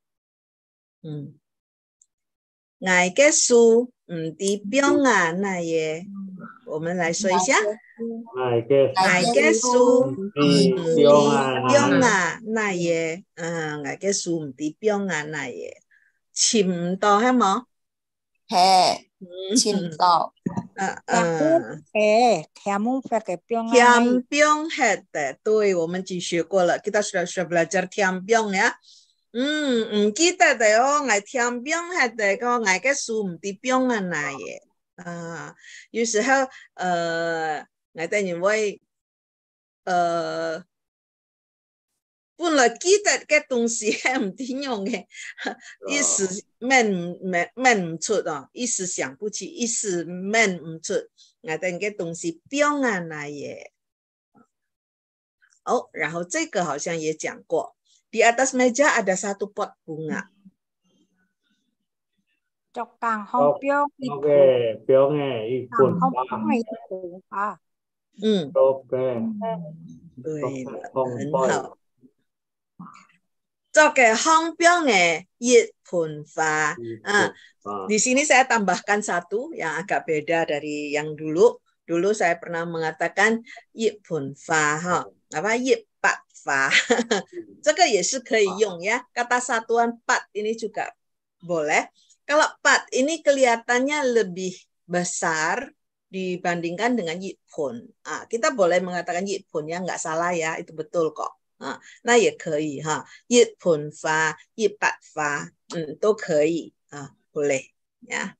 Cái su mti pyongan na ye. 我们来说一下。cái su pyongan na ye. cái su mti pyongan na ye. Chim to hay mà? Chim to. Tiam pyong het. 对，我们已经学过了。Kita sudah belajar tiam pyong ya. Kita tahu ngai tiam pyong het. Kalau ngai cái su mti pyongan na ye. 有时候我哋認為本來記得嘅東西係唔點用嘅，一時問唔出啊，一時想不起，一時問唔出，我哋嘅東西標案那嘢。然後這個好像也講過， di atas meja ada satu pot bunga. Chọc càng không biếng ok biếng này ít cuốn không ba phải cuốn ba. ok 很好。Cho cái hong biếng này ít pun fa. Di sini saya tambahkan satu yang agak beda dari yang dulu. Dulu saya pernah mengatakan ít pun fa apa ít pat fa. 这个也是可以用ya. Kata satuan pat ini juga boleh. Kalau pat ini kelihatannya lebih besar dibandingkan dengan yipun. Kita boleh mengatakan yipun ya, nggak salah ya, itu betul kok. Nah ya kei ha, yipun fa, yipat fa, itu kei, boleh ya.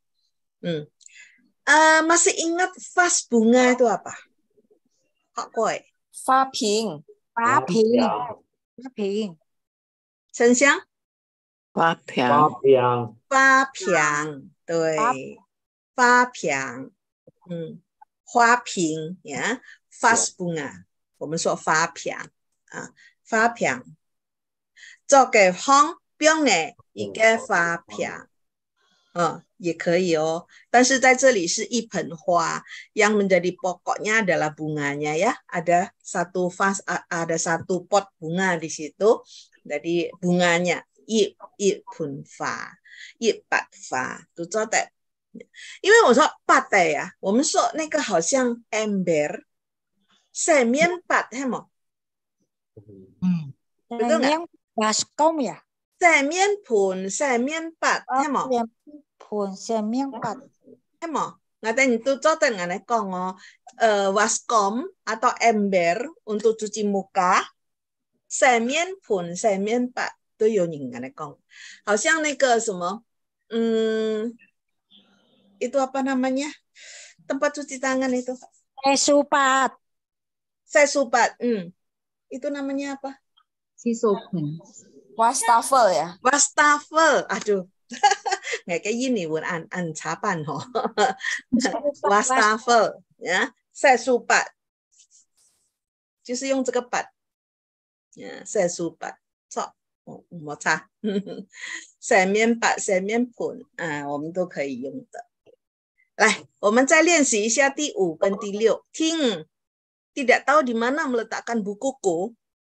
Masih ingat vas bunga itu apa? Kok koi? Fa ping. Fa ping. Fa ping. Chen Xiang? 花瓶， 花瓶，对，花瓶，花瓶呀 ，vas bunga， 我们说花瓶花瓶，做给红瓶的一个花瓶，也可以哦。但是在这里是一盆花， yang menjadi pokoknya adalah bunganya ya. Ada satu vas, ada satu pot bunga di situ, jadi bunganya. 一盆花，一把花，都知道。因为我说把的呀，我们说那个好像 ember， 洗面把是吗？betul nggak？ baskom ya？ 洗面盆、洗面把是吗？ 盆、洗面把是吗？ Ngatain itu contoh nggak kong waskom atau ember untuk cuci muka， 洗面盆、洗面把。 都有人跟他讲，好像那个什么，itu apa namanya tempat cuci tangan itu? Sesupat. Sesupat, itu namanya apa? Sisopen. Wastafel ya? Wastafel, aduh, nggak kayak gini buat ancapan ho. Wastafel, ya, sesupat, 就是用这个板，呀，sesupat， 错。 摩擦，洗面把、洗面盆我们都可以用的。来，我们再练习一下第5跟第6。听， tidak tahu di mana meletakkan bukuku.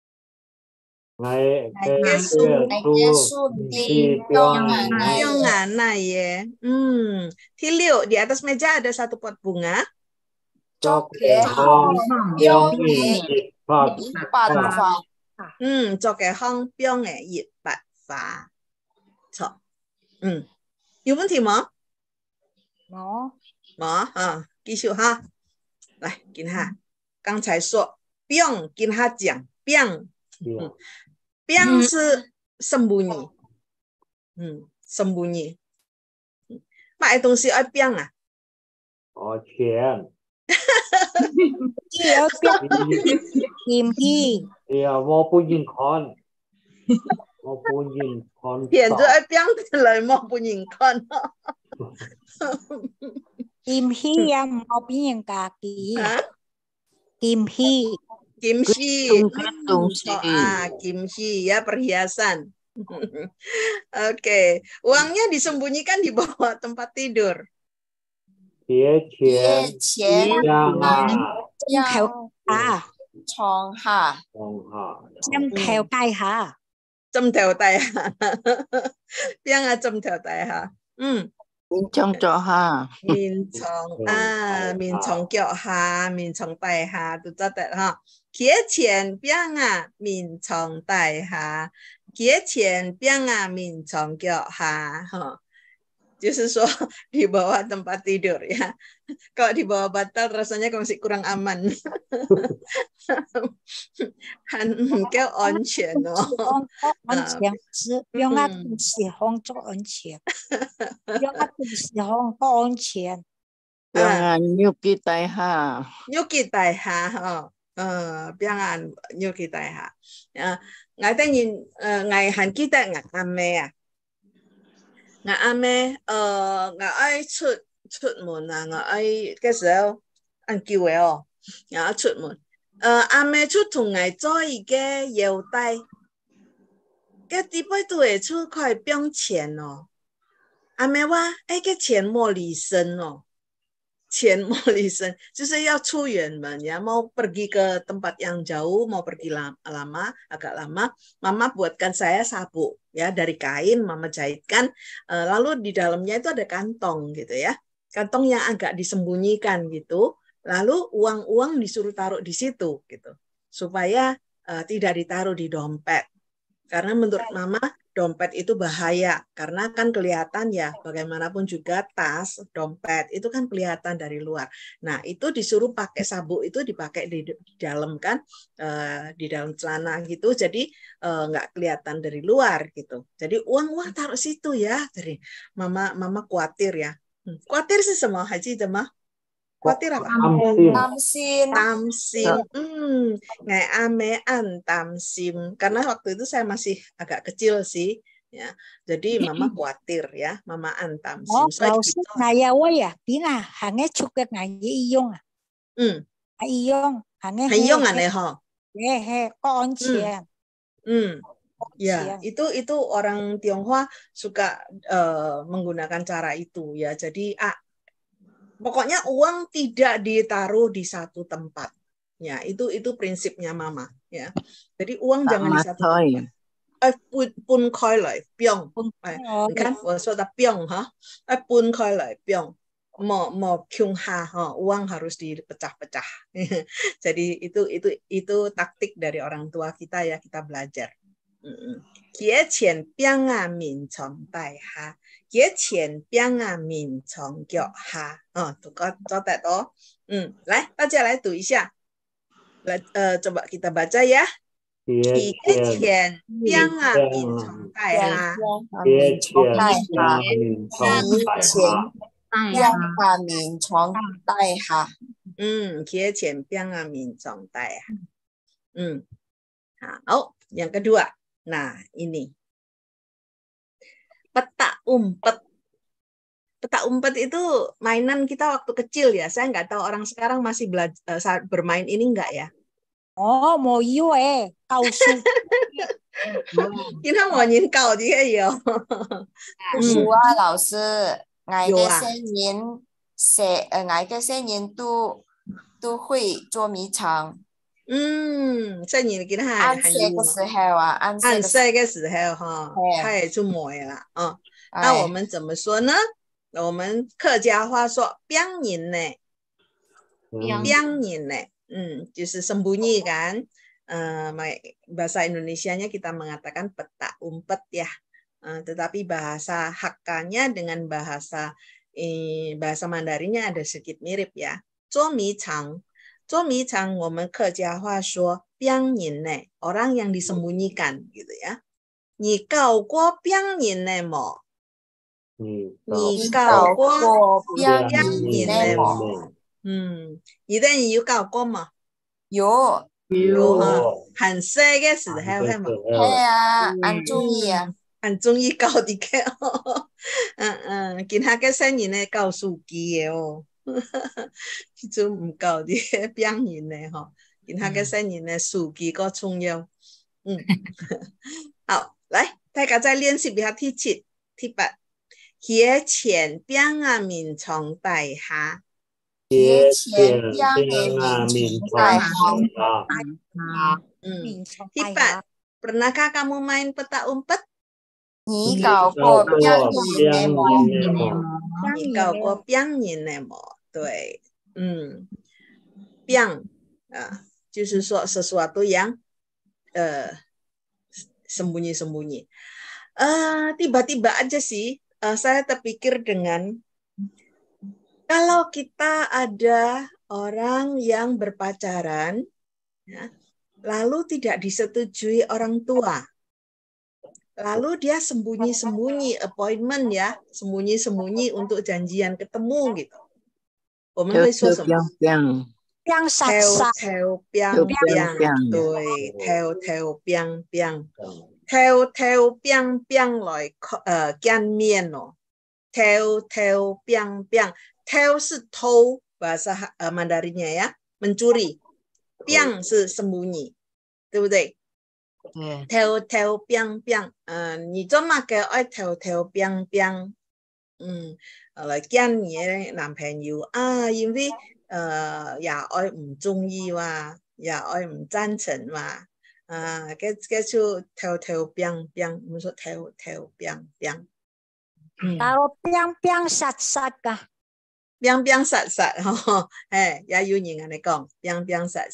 Cái su di pyongan na ye. Di 6, di atas meja ada satu pot bunga. 作嘅康標嘅白髮。 作嘅康標嘅熱白髮。錯。有問題嗎？冇啊，繼續哈。來，跟下。剛才說標，跟他講標。標是sembunyi。sembunyi。買東西要標啊？ 錢。 tìm hi 我不認看。我不認看。 錢就要標來，我不認看。 tìm hi em mau biến cả kỳ tìm hi Kimchi. Kimchi ya, perhiasan. Oke. Uangnya disembunyikan di bawah tempat tidur. Jangan chăm theo cay hả châm theo tay hả? Tiếng là châm theo tay hả? Min chong cho ha. Min chong kyo ha, min chong tai ha,都知道哈。借錢邊啊，min chong tai ha，借錢邊啊，min chong kyo ha，哈。就是說di bawah tempat tidur ya. Kalau di bawah bantal rasanya masih kurang aman. Han kêu an全哦。 安全是用啊東西放做安全，用啊東西放個安全。 Nyuki tai ha. Nyuki tai ha ha. Biangan nyuki tai ha. Ngài ta nhìn ngài Hàn Ký tại ngài ame à. Ngài ame ngài ấy xuất môn à, ngài ấy cái時候ăn kiều ấy哦，ngài ấy xuất môn. Ame xuất同ngài做嘅腰帶，cái地方都會出塊表錢哦。ame話cái錢冇離身哦。錢mau listen, 就是要出遠門ya, mau pergi ke tempat yang jauh, mau pergi agak lama, mama buatkan saya sabuk ya dari kain, mama jahitkan, lalu di dalamnya itu ada kantong gitu ya, kantong yang agak disembunyikan gitu, lalu uang-uang disuruh taruh di situ gitu, supaya tidak ditaruh di dompet, karena menurut mama dompet itu bahaya karena kan kelihatan ya, bagaimanapun juga tas, dompet itu kan kelihatan dari luar. Nah, itu disuruh pakai sabuk, itu dipakai di dalam kan, di dalam celana gitu, jadi nggak kelihatan dari luar gitu. Jadi uang taruh situ ya. Jadi mama khawatir ya. Khawatir sih semua haji demah. Khawatir apa? Tamsim. Ngai amean tamsim. Karena waktu itu saya masih agak kecil sih, ya. Jadi mama khawatir ya, mama tamsim. 老師ngai ya wo ya, tiếng à, hàng nghe chụp cái ngai y用à. Y用, hàng nghe. Y用aneh ho. Có an全. Ya, itu orang Tionghoa suka menggunakan cara itu ya. Jadi pokoknya uang tidak ditaruh di satu tempat. Ya, itu prinsipnya mama ya. Jadi uang jangan di satu tempat. Pun khoi lai piong. Kan, 我说的 piong ha. Pun khoi lai piong. Mau kyung ha ha, uang harus dipecah-pecah. Jadi itu taktik dari orang tua kita ya, kita belajar. Kie qian biang a min chong dai ha. Kie qian biang a min chong gyo ha. 读得到。来，大家来读一下。来，coba kita baca ya. Kie qian biang a min chong dai ha. Kie qian min chong dai ha. min chong dai ha. Kie qian biang a min chong dai ha. Oh, yang kedua. Nah, ini petak umpet. Petak umpet itu mainan kita waktu kecil ya. Saya nggak tahu orang sekarang masih bermain ini nggak ya? Oh, mau yêu cao su. Kita mau nhìn cầu juga ya. Su啊，老師，ngài cái sinh nhật都會捉迷藏。 生日見下安息嘅時候啊， 安息嘅時候哈，他也出門啦啊。那我們怎麼說呢？我們客家話說，邊人呢？ Piang nyine. Justru sembunyi kan. Bahasa Indonesianya kita mengatakan petak umpet ya. Tetapi bahasa Hakka-nya dengan bahasa Mandarinnya ada sedikit mirip ya. 捉迷藏我们客家话说 biang nyine, orang yang disembunyikan gitu ya. 你搞过 biang nyine mo? 你搞过 biang nyine mo? 你有搞過嗎？ 有很細嘅時候係嘛？ 係啊，很中意啊， 很中意搞啲嘅見下嘅新年咧搞數機嘅哦，就唔搞啲表演咧嗬，見下嘅新年咧數機個重要。好，來大家再練習一下第7、第8。斜前邊啊面床底下。 斜前邊嘅面床底下。第8 Pernahkah kamu main petak umpet? 你搞過邊年麼？ 你搞過邊年麼？對，biang就是說 sesuatu yang sembunyi-sembunyi. Tiba-tiba aja sih saya terpikir dengan kalau kita ada orang yang berpacaran, ya, lalu tidak disetujui orang tua, lalu dia sembunyi-sembunyi appointment ya, sembunyi-sembunyi untuk janjian ketemu gitu. 我们会说什么？theo biang， 對，theo biang 來見面哦，theo biang，theo 是偷，bahasa Mandarinnya ya， mencuri。biang 是sembunyi， 對不對？theo biang， 你做乜嘅愛theo biang？ 來見你嘅男朋友啊，因為也愛唔中意哇，也愛唔贊成哇，嘅就theo biang， 我們說theo biang。 Kalau biang sat kah？ biang sat， 也有人咁嚟講biang sat，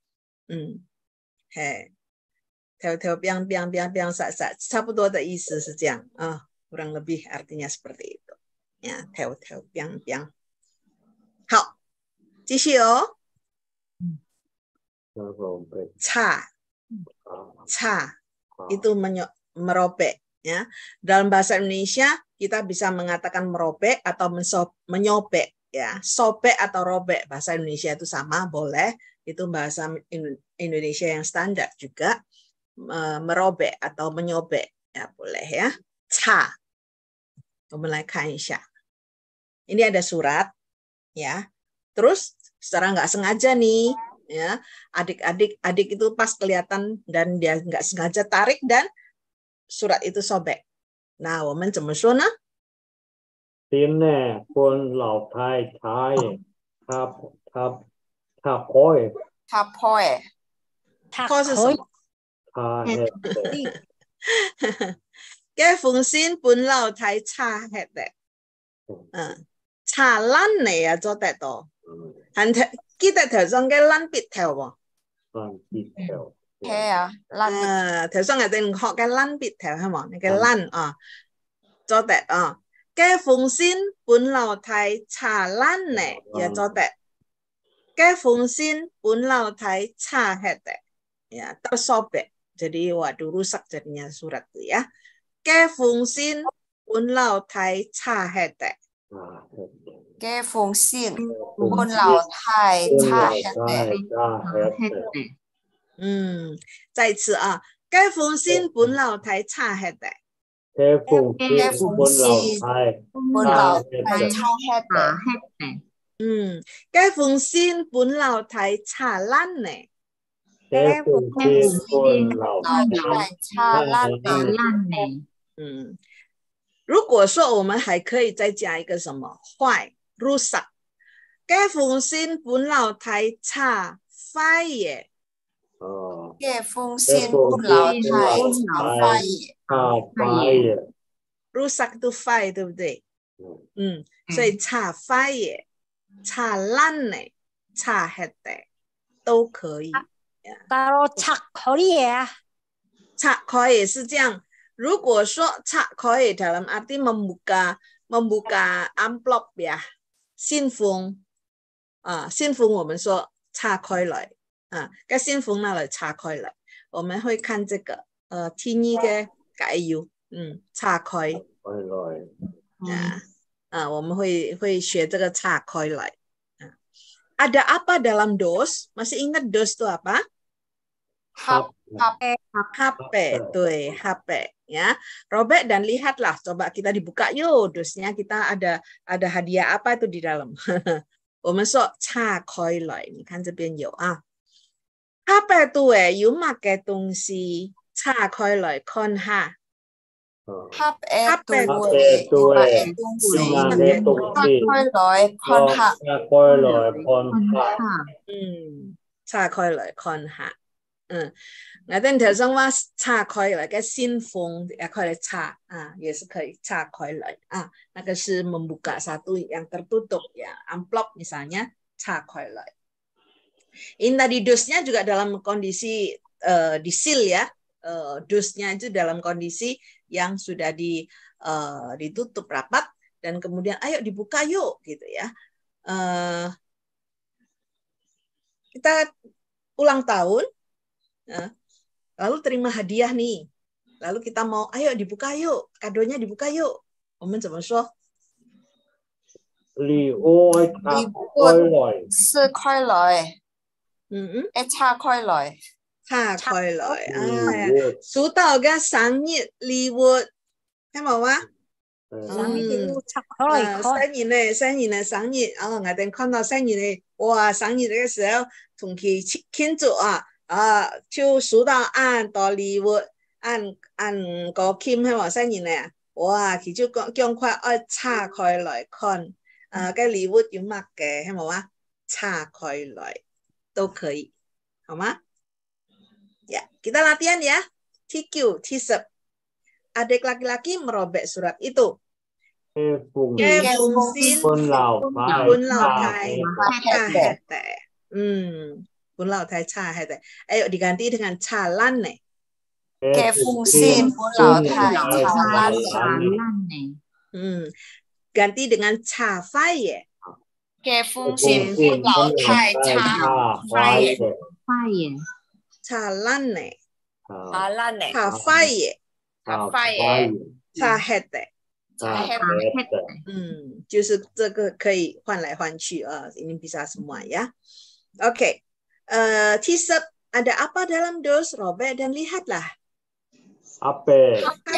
theo biang sat， 差不多的意思是這樣啊，kurang lebih artinya seperti itu ya， theo biang。 好，繼續哦。cha itu merobek ya. Dalam bahasa Indonesia kita bisa mengatakan merobek atau menyobek ya. Sobek atau robek bahasa Indonesia itu sama, boleh. Itu bahasa Indonesia yang standar juga. Merobek atau menyobek ya boleh ya. cha. Mulai kaisha. Ini ada surat ya. Terus secara nggak sengaja nih ya, adik itu pas kelihatan dan dia nggak sengaja tarik dan surat itu sobek. Nah, 我们怎么说呢？ 今呢，คนเหล่าไทยใช้ถ้าพ่อย是什么？嘅封信本老太差吃的，差爛嚟啊，做得到。記得頭上嘅爛筆頭喎。 爛筆頭。 係啊，爛。 頭上係定學嘅爛筆頭係嘛？你嘅爛啊，做得啊。嘅封信本老太差爛嚟也做得。嘅封信本老太差吃的，ya tersobek. Jadi waduh rusak jadinya surat itu ya. Ke fungsin pun lao thai cha hete. Ke fungsin pun lao thai cha hete. 再次啊，ke fungsin pun lao thai cha hete. Ke fungsin pun lao thai cha hete. Ke fungsin pun lao thai cha lan ne. Mm. 如果说我们还可以再加一个什么坏 rusak， 该封信本老太差坏耶。 该封信本老太差坏耶。 rusak 都坏，对不对？所以差坏耶，差烂呢， 茶喝的都可以。 Kalau cakholia. Cakhoe 是这样，如果说 cakhoe dalam arti membuka amplop ya, 信封啊，信封我们说拆开来啊，cái 信封拿来拆开来，我们会看这个天意嘅解要，拆开我们会学这个拆开来。Ada apa dalam dos? Masih ingat dos itu apa? HP, 对 HP ya. Robek dan lihatlah, coba kita dibuka yuk dosnya, kita ada hadiah apa itu di dalam. 我们说拆开来，你看这边有啊。HP 对有乜嘅東西拆開來看下。HP 對有乜嘅東西拆開來看下。拆開來看下。我哋頭先話拆開來嘅信封也可以拆啊，也是可以拆開來啊。那個是membuka satu yang tertutup ya, amplop misalnya拆開來。Ini tadi dosnya juga dalam kondisi disil ya, dosnya itu dalam kondisi yang sudah ditutup rapat dan kemudian ayo dibuka yuk gitu ya. Kita ulang tahun, lalu terima hadiah nih, lalu kita mau ayo dibuka yuk, kadonya dibuka yuk. 我们怎么说？ 礼物拆開來， 撕開來。拆開來， 拆開來，數到嘅生日禮物，聽冇啊？生日拆開來看，生日，我哋看到生日咧，哇，生日嘅時候同佢慶祝啊，就數到按到禮物，按個簽係冇生日咧，哇，佢就趕快拆開來看，嘅禮物有乜嘅係冇啊？拆開來都可以。 好吗? Ya, kita latihan ya. TQ, T10. Adik laki-laki merobek surat itu. Fungsin Bun Lao Tai Cha Hete. Bun Lao Tai Cha Hete. Ayo diganti dengan calan nih. Fungsin Bun Lao Tai calan nih. Ganti dengan Cha Fai ya. Fungsin Bun Lao Tai Cha Fai. 茶爛呢？茶花耶？茶黑的？就是这个可以换来换去啊，ini bisa semua ya. Oke, T10 ada apa dalam dos? Robek dan lihatlah. Apa?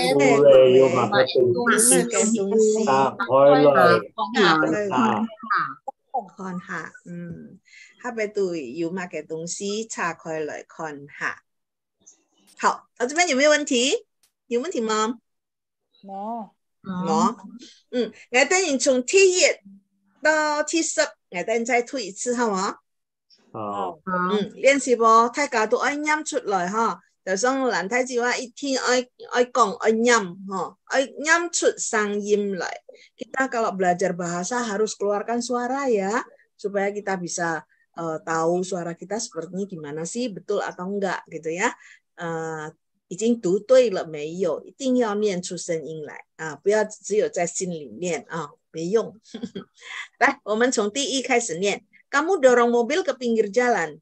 Con hạ. HP 对有乜嘅東西拆開來看下。好，到這邊有沒有問題？有問題嗎？ 冇。 我等你從 T1 到 T10，我等再推一次好嗎？練習噃，大家都愛念出來哈。就像蘭太子話，一天愛講愛念哈，愛念出聲音來。Kita kalau belajar bahasa harus keluarkan suara ya, supaya kita bisa tahu suara kita sepertinya gimana sih, betul atau enggak gitu ya. 已经读对了没有？一定要念出声音来啊！不要只有在心里念啊，没用。来，我们从第一开始念。Kamu dorong mobil ke pinggir jalan.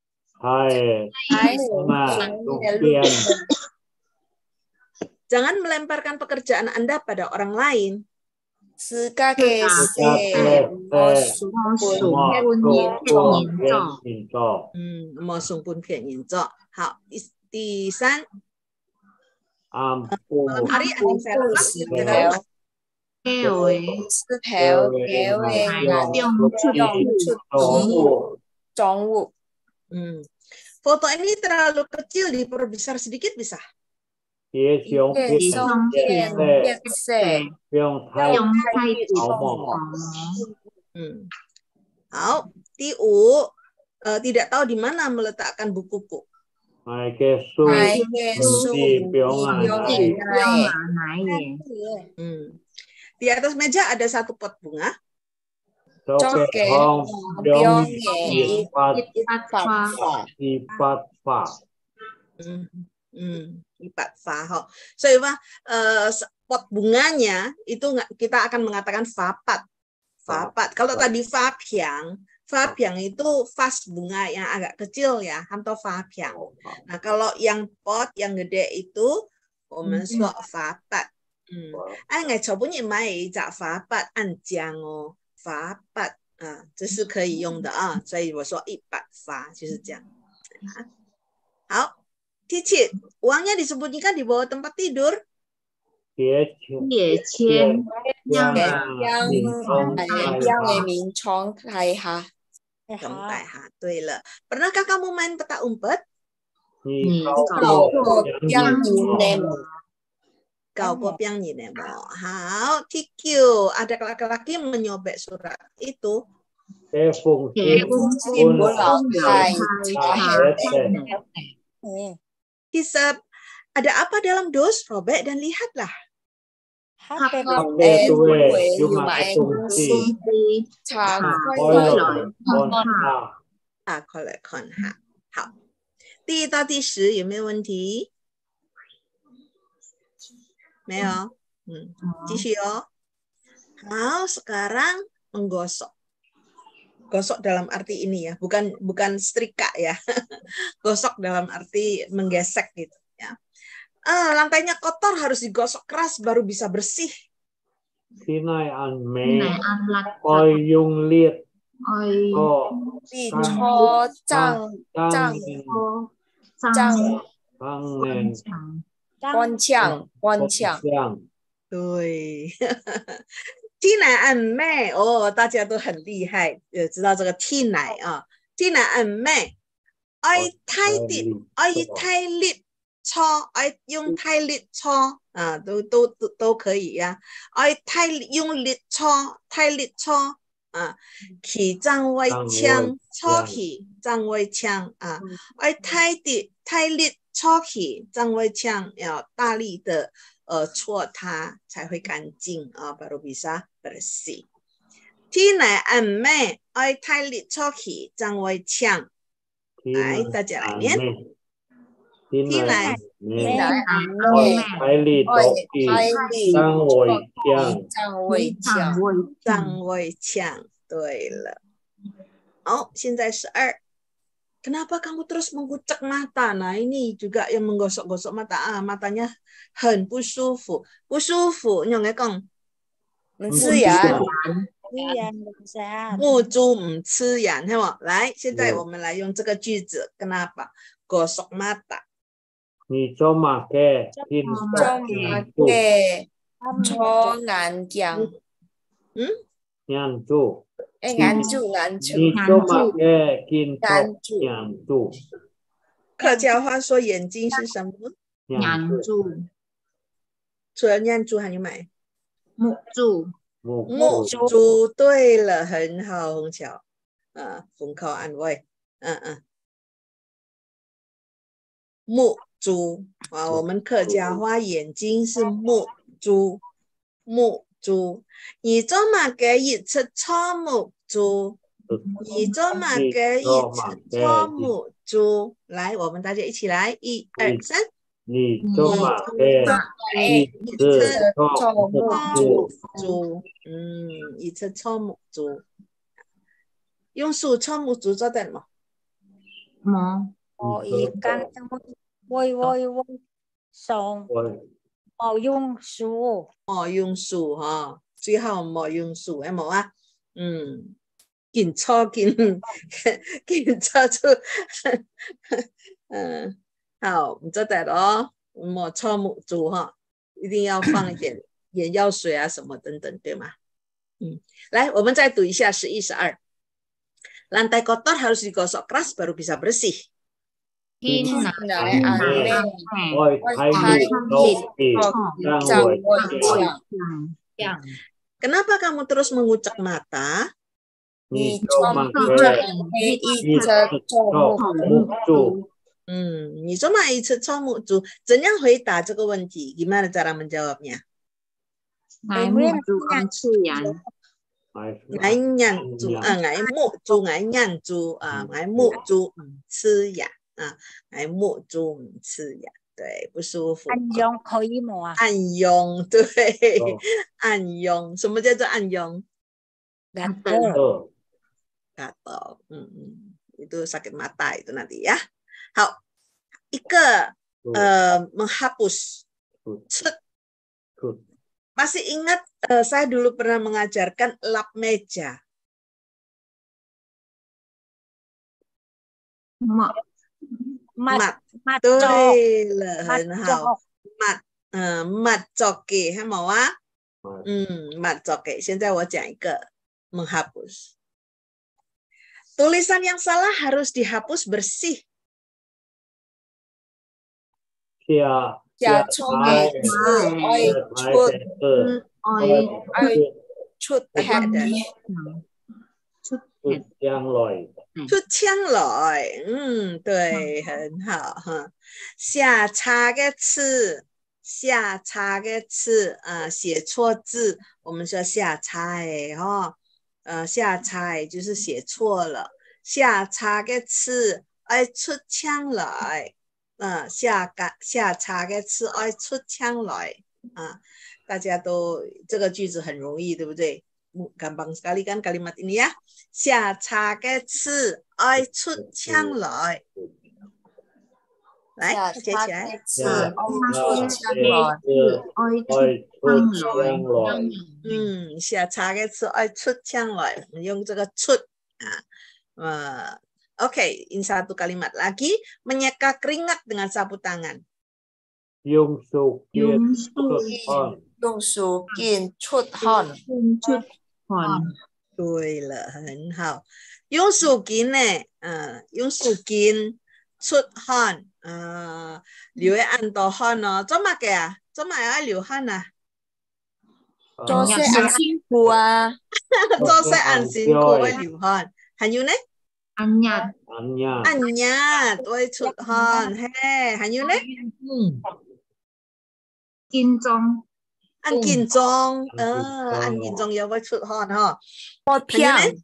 Jangan melemparkan pekerjaan Anda pada orang lain. 好，第三。Hari ada yang saya lepas Foto ini terlalu kecil, diperbesar sedikit bisa? Tidak tahu di mana meletakkan buku-buku. Di atas meja ada satu pot bunga. cho kẻ hong biong biong nghệ ít phát ít bạc phà. ít phát phà. 4 ho. So pot bunganya itu kita akan mengatakan fapat. Fapat. Kalau tadi fapiang itu vas bunga yang agak kecil ya, hanto fapiang. Nah, kalau yang pot yang gede itu omen suak fapat. Ngai chou bunyi mai za fapat an jiang oh fapat 这是可以用的啊，所以我说100发就是这样。好。Cicit, uangnya disembunyikan di bawah tempat tidur. Địa chén yang min chong tai ha. Tuh, pernahkah kamu main petak umpet? Kau piang ni nemo. Hao, TQ. Ada laki-laki menyobek surat itu. Hisap, ada apa dalam dus? Robek dan lihatlah. Hao. 第1到第10有没有问题？没有。继续哦。好，sekarang menggosok. Gosok dalam arti ini ya, bukan setrika ya. Gosok dalam arti menggesek gitu ya. Lantainya kotor harus digosok keras baru bisa bersih. Tinai an me oi yung liệt quan chàng. 对。T奶按妹大家都很厉害，知道这个 T奶啊 ，T奶按妹，爱太力，爱太力搓，爱用太力搓啊，都可以呀、爱太用力搓，太力搓啊，起张威枪搓起张威枪啊，爱太力搓起张威枪，要大力的。搓它才会干净啊 baru bisa bersih. Tinai an mei ai tai li choki zhang wei qiang. 来，大家来念。Tinai an mei tai li choki zhang wei qiang. 对了。好，现在12。Kenapa kamu terus mengucek mata? Nah, ini juga yang menggosok-gosok mata. Matanya 很不舒服，不舒服，用来讲， 唔吃眼， 母猪唔吃眼，对吗？来，现在我们来用这个句子，Kenapa gosok mata？ 你做嘛嘅？ 搓眼鏡， 眼珠。 眼珠。 你做嘛嘅？見錯眼珠。 客家話說眼睛是什麼？ 眼珠。 除了眼珠還有咩？ 木珠。 木珠，對了，很好，虹橋。封口安慰。木珠我们客家話眼睛是木珠。木珠，你做嘛嘅一出錯木珠？你做嘛嘅一出錯木珠？來，我們大家一起來，1、2、3。 你做嘛嘅一出錯木珠？一出錯木珠。用數錯木珠做得冇？ 冇。 我而家會送。冇用數， 冇用數哈，最好冇用數，有冇啊？見錯出，好，唔做得咯，冇錯木珠哈，一定要放一點眼藥水啊，什麼等等，對嗎？來，我們再讀一下11、12。Lantai kotor harus digosok keras baru bisa bersih. Kenapa kamu terus mengucek mata? Zhenyang回答这个问题 gimana cara menjawabnya? ngài nhàn chú ngài mụ chú ngài nhàn chú ngài mụ chú吃呀ngài mụ chú吃呀，对，不舒服。 按用可以吗？ 按用，对，按用，什么叫做按用？ gatal gatal， itu sakit mata itu nanti ya. 好，一个menghapus cut. Masih ingat saya dulu pernah mengajarkan lap meja. Mặt. Tôi là hình hào mặt joki hay mau á? Mặt joki. 现在我讲一个 menghapus. Tulisan yang salah harus dihapus bersih. Chút枪来，对，很好哈。下叉个字，下叉个字写错字，我们说下叉哈，下叉就是写错了，下叉个字爱出枪来，下叉个字爱出枪来大家都这个句子很容易，对不对？gampang sekali kan kalimat ini ya. 下叉个字爱出枪来，来接起来。下叉个字爱出枪来，用这个出Oke, ini satu kalimat lagi, menyeka keringat dengan sapu tangan. 用手巾出汗。 对了，很好。用手巾呢？用手巾出汗，流很多汗哦。做乜嘅啊？做乜要流汗啊？ 做些很辛苦啊。 做些很辛苦會流汗。還有呢？ 按壓會出汗。嘿，還有呢？ 建裝。 按建裝，按建裝也會出汗哈。 撥片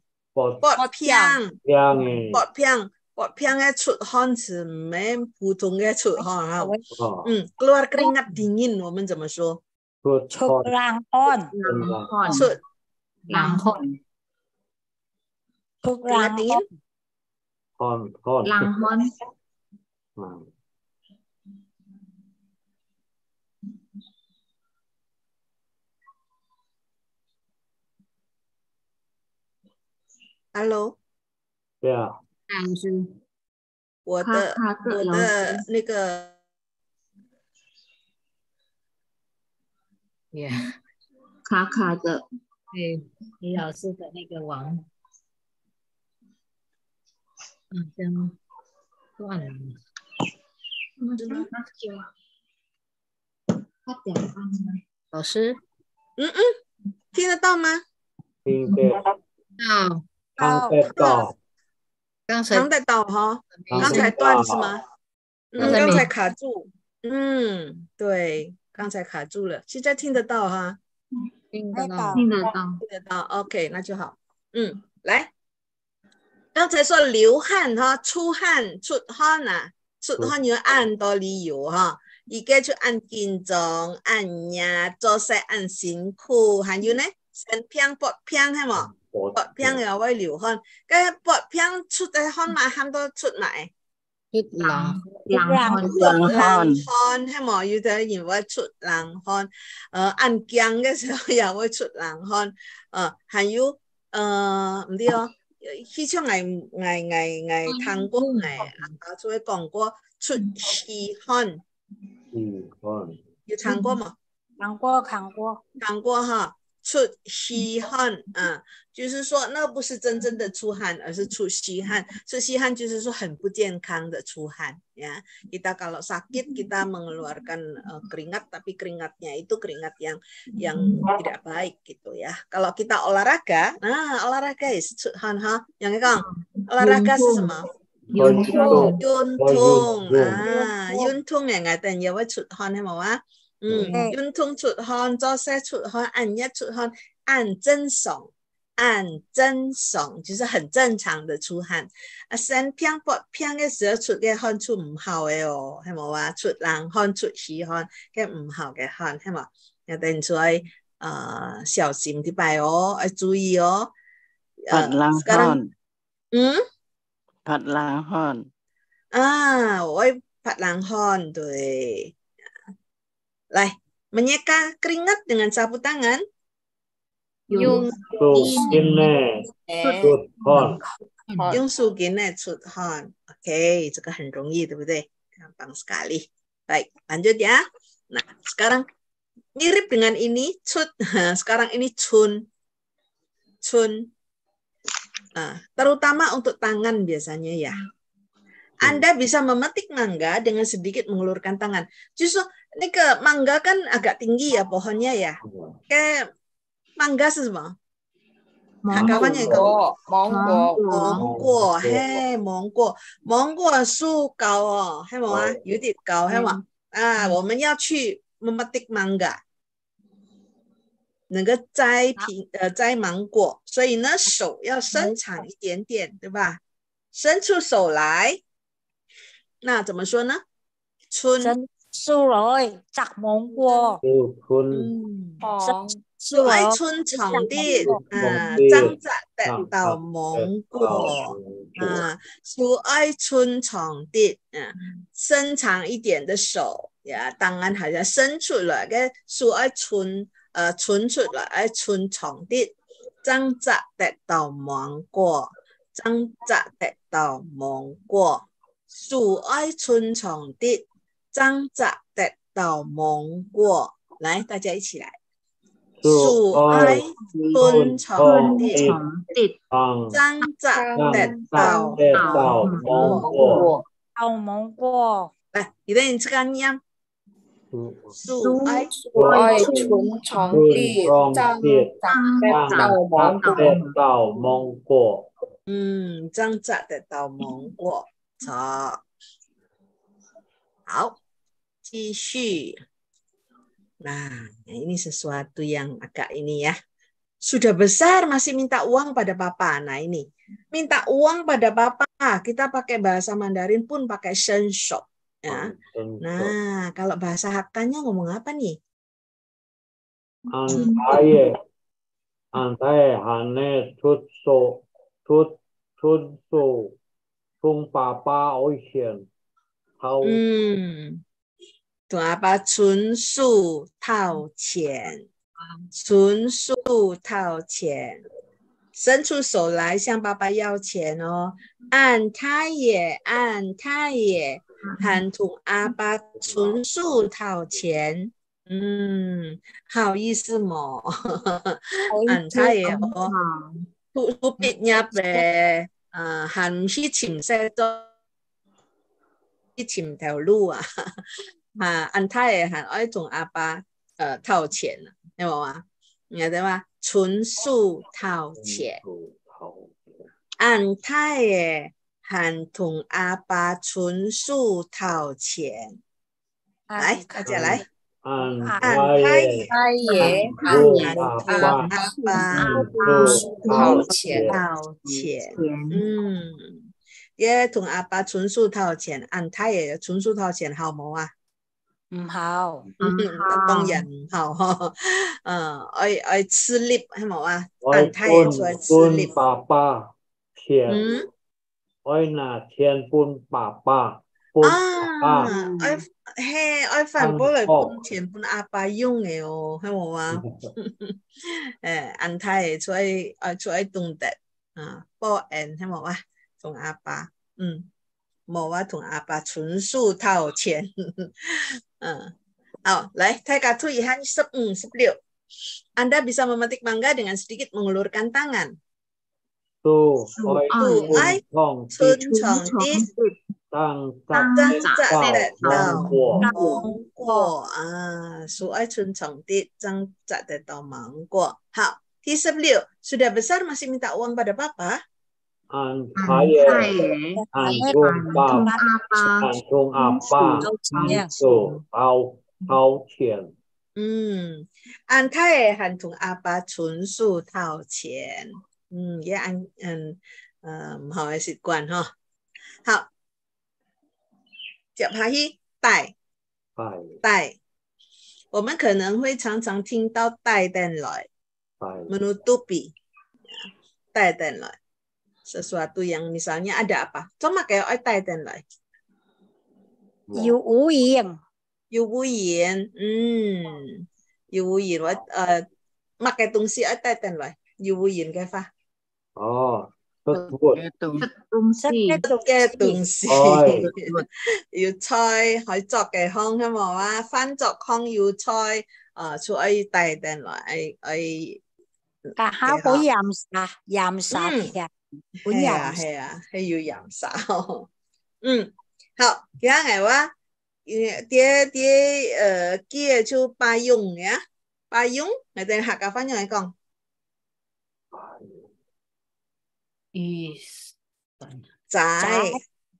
嘅出汗是沒普通嘅出汗哈。keluar keringat dingin，我們怎麼說？ 出冷汗。 keringat dingin。 冷汗。 Hello， 对啊， 老师， 我的那个卡卡的， 对，李老师的那个网，这样断了。老师， 听得到吗？ 听得到。 刚才到哈，刚才断是吗？刚才卡住。对，刚才卡住了，现在听得到哈？ 听得到。 OK， 那就好。来，刚才说流汗哈，出汗出汗要按多理由哈，而家就按緊張、按壓、做事按辛苦，還有呢，身偏膊偏係嘛？膊偏又會流汗，跟住膊偏出嘅汗嘛，喊到出埋。 冷汗係嘛？要睇人會出冷汗，按頸嘅時候又會出冷汗，還有唔知哦，以前我聽過阿祖講過出稀汗，有聽過嗎？看過哈。出稀汗就是說那不是真正的出汗，而是出稀汗。出稀汗就是說很不健康的出汗ya. Kita kalau sakit kita mengeluarkan keringat, tapi keringatnya itu keringat yang tidak baik gitu ya. Kalau kita olahraga, olahraga is 出汗哈，楊一剛，olahraga是什麼？運動嘅我哋又會出汗係冇啊？運動出汗，做事出汗，按一出汗，按真爽， 按真爽，就是很正常的出汗。身偏薄偏嘅時候出嘅汗出唔好嘅哦，係冇啊？出冷汗、出虛汗嘅唔好嘅汗，係冇？一定出嚟小心啲拜哦，要注意哦。 Pat lang hon. Pat lang hon. 我要pat lang hon，对。来，menyeka keringat dengan sapu tangan。 用手巾呢出汗， 用手巾呢出汗。OK， 这个很容易，对不对？gampang sekali. Baik, lanjut ya. Nah, sekarang mirip dengan ini, cut. Sekarang ini cun. Terutama untuk tangan biasanya ya. Anda bisa memetik mangga dengan sedikit mengulurkan tangan. Justru ini ke mangga kan agak tinggi ya pohonnya ya. Kayak mangga是什么？台湾有一个芒果，嘿，芒果树高哦，係冇啊？有點高，係嘛？我們要去memetik mangga，能夠摘芒果，所以呢手要伸長一點點，對吧？伸出手來，那怎麼說呢？ 伸出來摘芒果。 樹愛春長啲，掙扎得到芒果，樹愛春長啲，伸長一點的手，當然係要伸出來嘅，樹愛春出來，愛春長啲，掙扎得到芒果，掙扎得到芒果，樹愛春長啲，掙扎得到芒果，來，大家一起來。樹愛春長啲，掙扎得到芒果。 來，你的這個念。樹愛春長啲，掙扎得到芒果。 掙扎得到芒果。好，繼續。Nah, ini sesuatu yang agak ini ya. Sudah besar masih minta uang pada papa. Nah ini, minta uang pada papa. Kita pakai bahasa Mandarin pun pakai shenshou. Ya. Nah, kalau bahasa Hakkannya ngomong apa nih? Antai hane tutso tung papa ocean. Tùng apa? 纯素套钱，纯素套钱，伸出手来向爸爸要钱哦。按他也，喊同阿爸纯素套钱。好意思麼？按他也哦，突別入嚟，喊去潛石多，去潛條路啊。按他也喊愛同阿爸套錢啦，你明嘛？你知嘛？純素套錢，按他也喊同阿爸純素套錢。來，大家來。按他也喊同阿爸套錢。也同阿爸純素套錢，按他也純素套錢好冇啊？ 唔好， 當然唔好，愛吃力係冇啊？按他也出來吃力。 爸爸錢，愛拿錢搬爸爸。 愛反過來搬錢搬阿爸用嘅哦，係冇啊？按他也出來動得報恩係冇啊？同阿爸，冇啊，同阿爸純素套錢。來Taika Tuihan 15, 16. Anda bisa memetik mangga dengan sedikit mengulurkan tangan. Tu ai chun chong ti tăng đạt到芒果su ai chun chong ti tăng đạt到芒果。好，第16 sudah besar masih minta uang pada papa. Anh Trung apa thao tiền. Anh Thái Hàn Thùng Apa 纯素套钱。 也好的习惯哈。好，接下去帶，我们可能会常常听到帶dan來，menutupi，帶dan來，sesuatu yang misalnya ada apa? Coba kayak帶dan來。 有無言， 有無言，有無言，我乜嘅東西帶dan來，有無言嘅法。 哦。Tersebut. Cái東西要菜可以作嘅空係冇啊？翻作空要菜，所以帶dan來， 家下好鹽沙嘅，本鹽係啊，係要鹽沙。好，而家係話，啲叫做巴用嘅，巴用，我哋客家翻譯嚟講。仔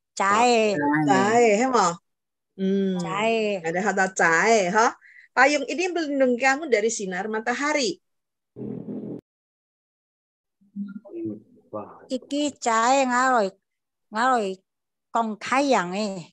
係冇ada kata cahaya ha payung ini melindungi kamu dari sinar matahari iki cahaya ngaloi con thái阳ấy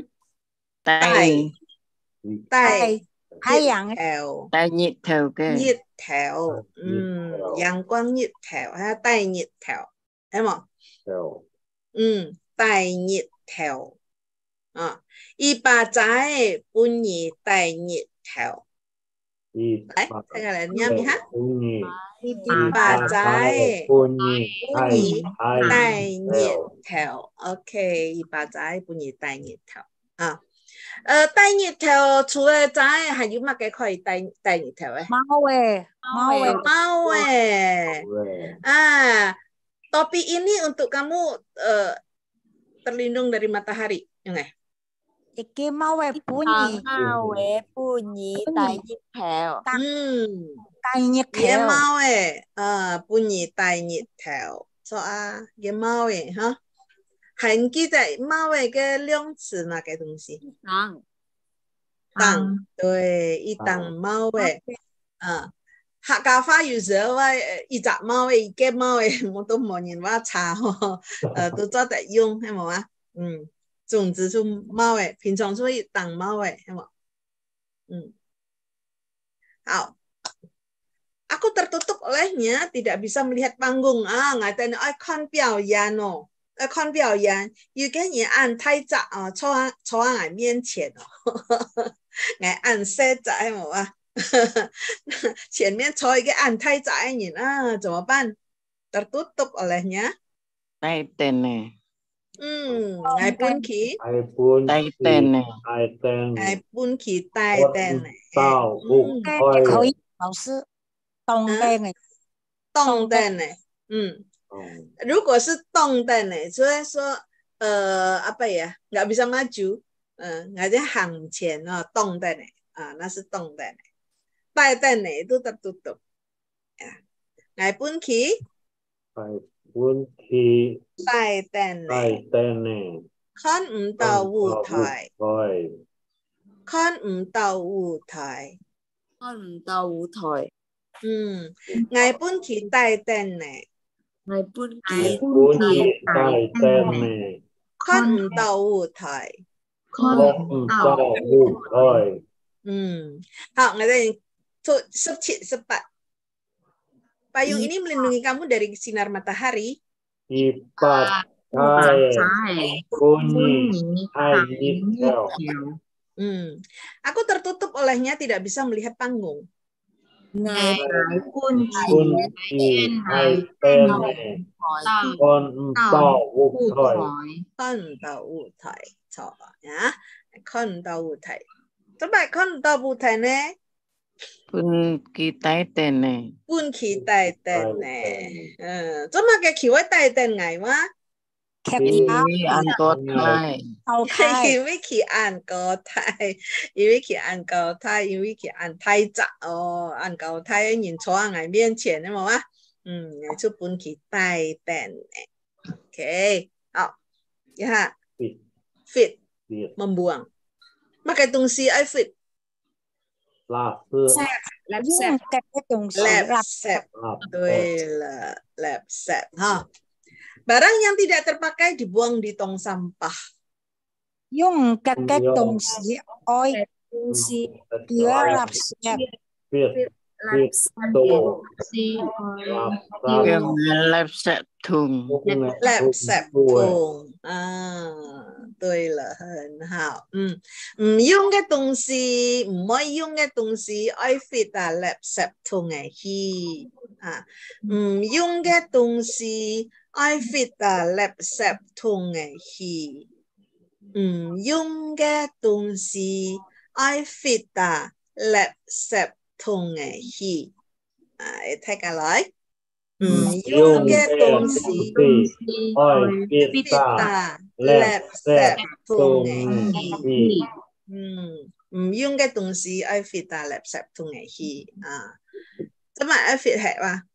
thái阳 nhiệt thèo kìa nhiệt thèo阳光nhiệt thèo hay tay nhiệt thèo thấy không tay nhiệt thèo y bà trái bún nhì tay nhiệt thèo đấy thế là nhầm ha y bà trái bún nhì tay nhiệt thèo ok y bà trái bún nhì tay nhiệt thèo tay nhiệt thèo除了trái還有乜嘅可以tay nhiệt thèo mau topi ini untuk kamu terlindung dari matahari, nggak? Iki mau bunyi tai nhiệt thèo. Tai nhiệt thèo. Mau bunyi tai nhiệt thèo. So cái mau ha. Hành記得貓嘅量詞嘛嘅東西。當，對，一當貓客家話有時候一隻貓一隻貓我都冇人話查都做得用係冇啊？總之就貓平常就一當貓係冇？好。Aku tertutup olehnya, tidak bisa melihat panggung. Nggak tahu, kon 表演哦。看表演，有個人按太窄坐喺我面前我按細窄係冇啊？前面坐一個按太窄嘅人怎麼辦？tertutup olehnya。 tay tên này。 我搬起。 tay tên này。 我搬起tay tên này。 可以，老師，動燈嘅。 動燈嘅，如果是動燈呢，所以說apa ya nggak bisa maju nggak ada hàng前動燈呢那是動燈帶燈呢itu tertutup ngài pun khi帶燈呢看唔到舞台看唔到舞台ngài pun khi帶燈呢 Ngài pun tay tên này 看唔到舞台好ngài sub 7 sub 8 payung ini melindungi kamu dari sinar matahari ipat bunyi thèo. Aku tertutup olehnya tidak bisa melihat panggung. Ngài quân chỉ hai tên này con tàu vũ thời con tàu vũ thời nhá con tàu vũ thời các bạn con tàu vũ thời này Pun kỳ tay tên này pun kỳ tay tên này cho mà cái kiểu tay tên ngày mà kỳ ăn có thai 因為佢按高胎，因為佢按高胎，因為佢按太窄按高胎人坐喺我面前的嘛，我就搬佢帶燈 ，OK， 好，一下 fit membuang， pakai 東西愛 fit， laser 用这个东西 lapsap. 对了 lapsap 哈。Barang yang tidak terpakai dibuang di tong sampah. 用这个东西爱丢垃圾 Yung lapsap thùng. lapsap thùng. 对了，很好。唔用嘅東西，唔可以用嘅東西，愛 fit lapsap thùng 嘅去唔用嘅東西，愛 fit lapsap thùng 嘅去唔用嘅東西，愛 fit lapsap thùng 嘅去睇下來。唔用嘅東西，愛 fit lapsap thùng 嘅去唔用嘅東西，愛 fit lapsap thùng 嘅去怎麼愛 fit 係話？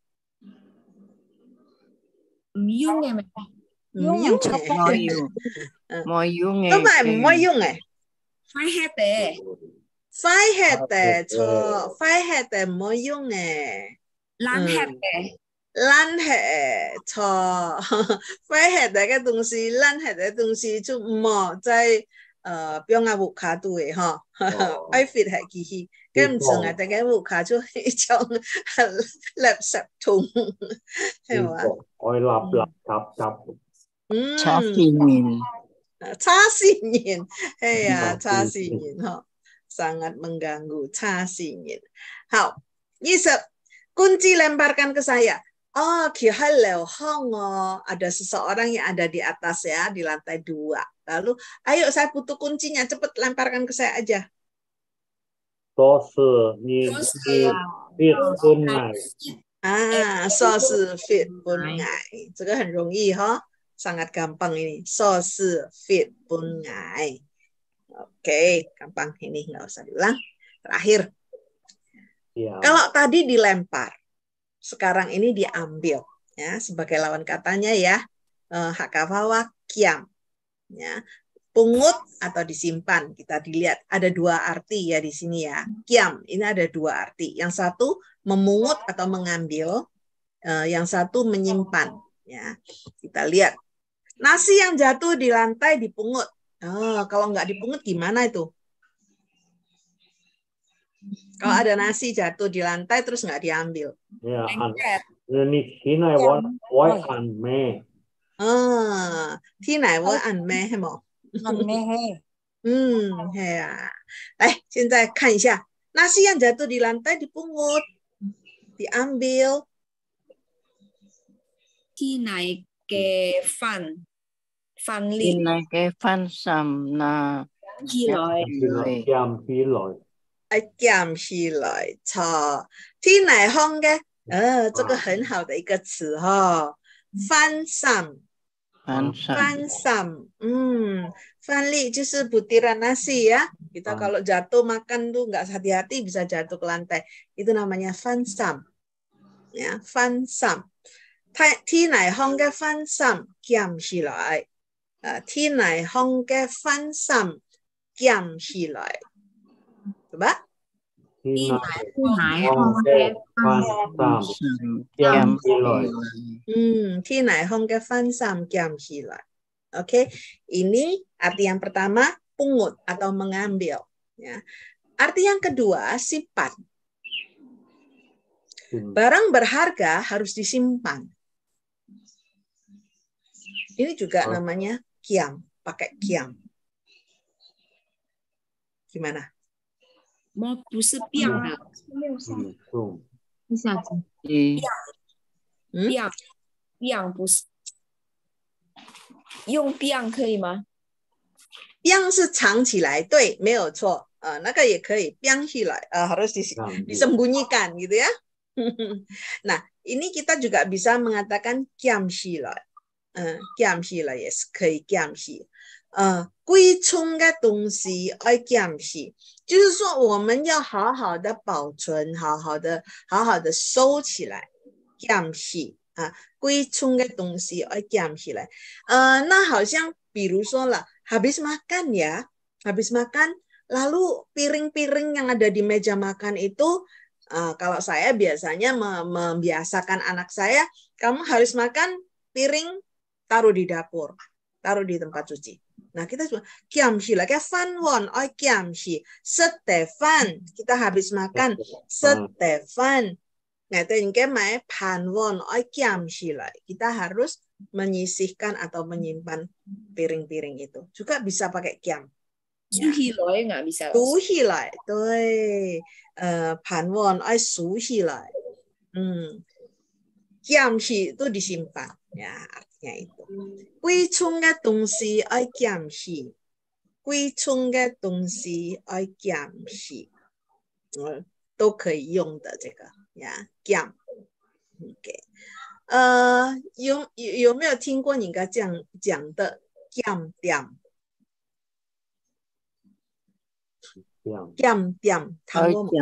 唔用嘅咪？ 唔用嘅， 冇用嘅， 都係唔可以用嘅。 快吃的， 快吃的錯，快吃的唔可以用嘅。 難吃的， 爛吃錯，快吃的嘅東西，爛吃的東西就唔好在表亞木卡度嘅嗬，愛 fit 係機器，咁唔算係大家木卡就一種垃圾桶，係嘛？ 愛立。 叉線面， 叉線面，哎呀，叉線面嗬，sangat mengganggu 叉線面。好，20 kunci lemparkan ke saya. Oh, Kihalau Hongo, ada seseorang yang ada di atas ya, di lantai 2. Lalu, ayo saya butuh kuncinya, cepat lemparkan ke saya aja. 都是你 fit 分奶说是 fit 分奶，这个很容易哈。Sangat gampang ini. Sosi fit pun ngai. Oke, gampang ini nggak usah diulang. Terakhir. Ya. Kalau tadi dilempar, sekarang ini diambil ya sebagai lawan katanya ya. Hakawawa kiam. Ya. Pungut atau disimpan. Kita dilihat ada 2 arti ya di sini ya. Kiam ini ada 2 arti. Yang satu memungut atau mengambil, yang satu menyimpan ya. Kita lihat. Nasi yang jatuh di lantai dipungut. Kalau nggak dipungut gimana itu? Kalau ada nasi jatuh di lantai terus nggak diambil. Ya, ini Tinai Wai An Me. Tinai Wai An Me 係冇？ 安咩嘿？ 係啊。來，現在看一下，nasi yang jatuh di lantai dipungut, diambil. Tinai嘅飯粒， Tinai cái phan sầm na Kiam起來。 Kiam起來，錯。Tinai Hong 嘅，這個很好的一個詞哈。飯sam，飯粒就是butiran nasi ya. Kita kalau jatuh makan tuh nggak hati-hati bisa jatuh ke lantai. Itu namanya飯sam. Ya,飯sam. Tinai Hong 嘅飯sam kiam起來。天嚟空嘅分心減起來，係嘛？ 天嚟空嘅分心減起來。 天嚟空嘅分心減起來。Oke, ini arti yang pertama pungut atau mengambil. Ya. Arti yang kedua simpan. Barang berharga harus disimpan. Ini juga namanya kiam, pakai kiam. Gimana? 不是变的，一下子变不是用变可以吗？ 变是藏起来，对，没有错。那个也可以变起来，harus disembunyikan gitu ya. Nah, ini kita juga bisa mengatakan kiam起来。減起來也是可以減起，貴重的東西要減起，就是說我們要好好的保存，好好的收起來，減起貴重的東西要減起來。那好像比如說了habis makan ya, habis makan lalu piring-piring yang ada di meja makan itu Kalau saya biasanya membiasakan anak saya, kamu harus makan piring taruh di dapur, taruh di tempat cuci. Nah, kita cuma kiam shi lah, kayak fan won, oi kiam shi, Stefan, kita habis makan, Stefan. Nah, itu yang kayak pan won, oi kiam shi lah. Kita harus menyisihkan atau menyimpan piring-piring itu. Juga bisa pakai kiam. Suhi loy nggak bisa. 数起来，对，盘碗爱数起来，捡起 itu disimpan, ya artinya itu. 贵重的东西爱捡起，贵重的东西爱捡起，都可以用的这个呀，捡。OK， 有没有听过你刚讲的捡点？减点，谈过吗？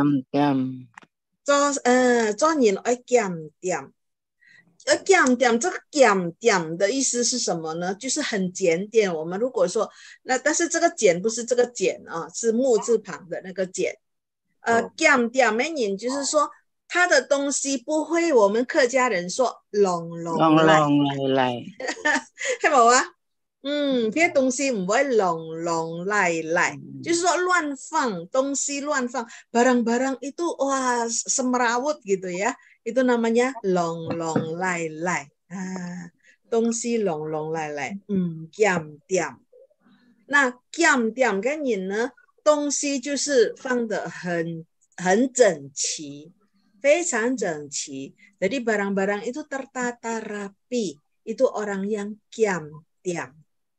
做人爱减点，减点这个减点的意思是什么呢？就是很检点。我们如果说但是这个减不是这个减啊，是木字旁的那个减。减点的人就是说他的东西不会，我们客家人说long来，係冇啊？这些东西不会long来，就是说乱放东西，乱放barang-barang itu wah semrawut gitu ya, itu namanya long来，东西long来，减点。那减点的人呢，东西就是放得很整齐，非常整齐，jadi barang-barang itu tertata rapi, itu orang yang减点。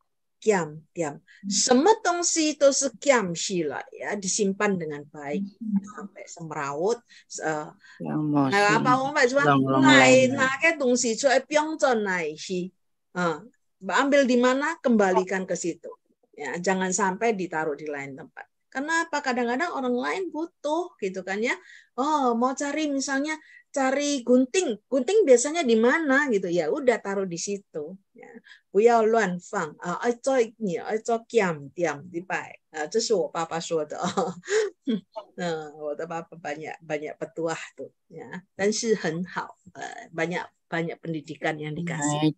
什么东西都是减起来呀， disimpan dengan baik sampai semrawut. Apa orang cuma naik东西出来 piang zon naik si, ambil di mana kembalikan ke situ. Ya, jangan sampai ditaruh di lain tempat. Kenapa? Kadang-kadang orang lain butuh gitu kan ya. Oh, mau cari misalnya cari gunting biasanya di mana gitu ya, udah taruh di situ ya. 不要乱放爱做减点礼拜这是我爸爸说的我的爸爸banyak petuah tuh ya, 但是很好banyak pendidikan yang dikasih.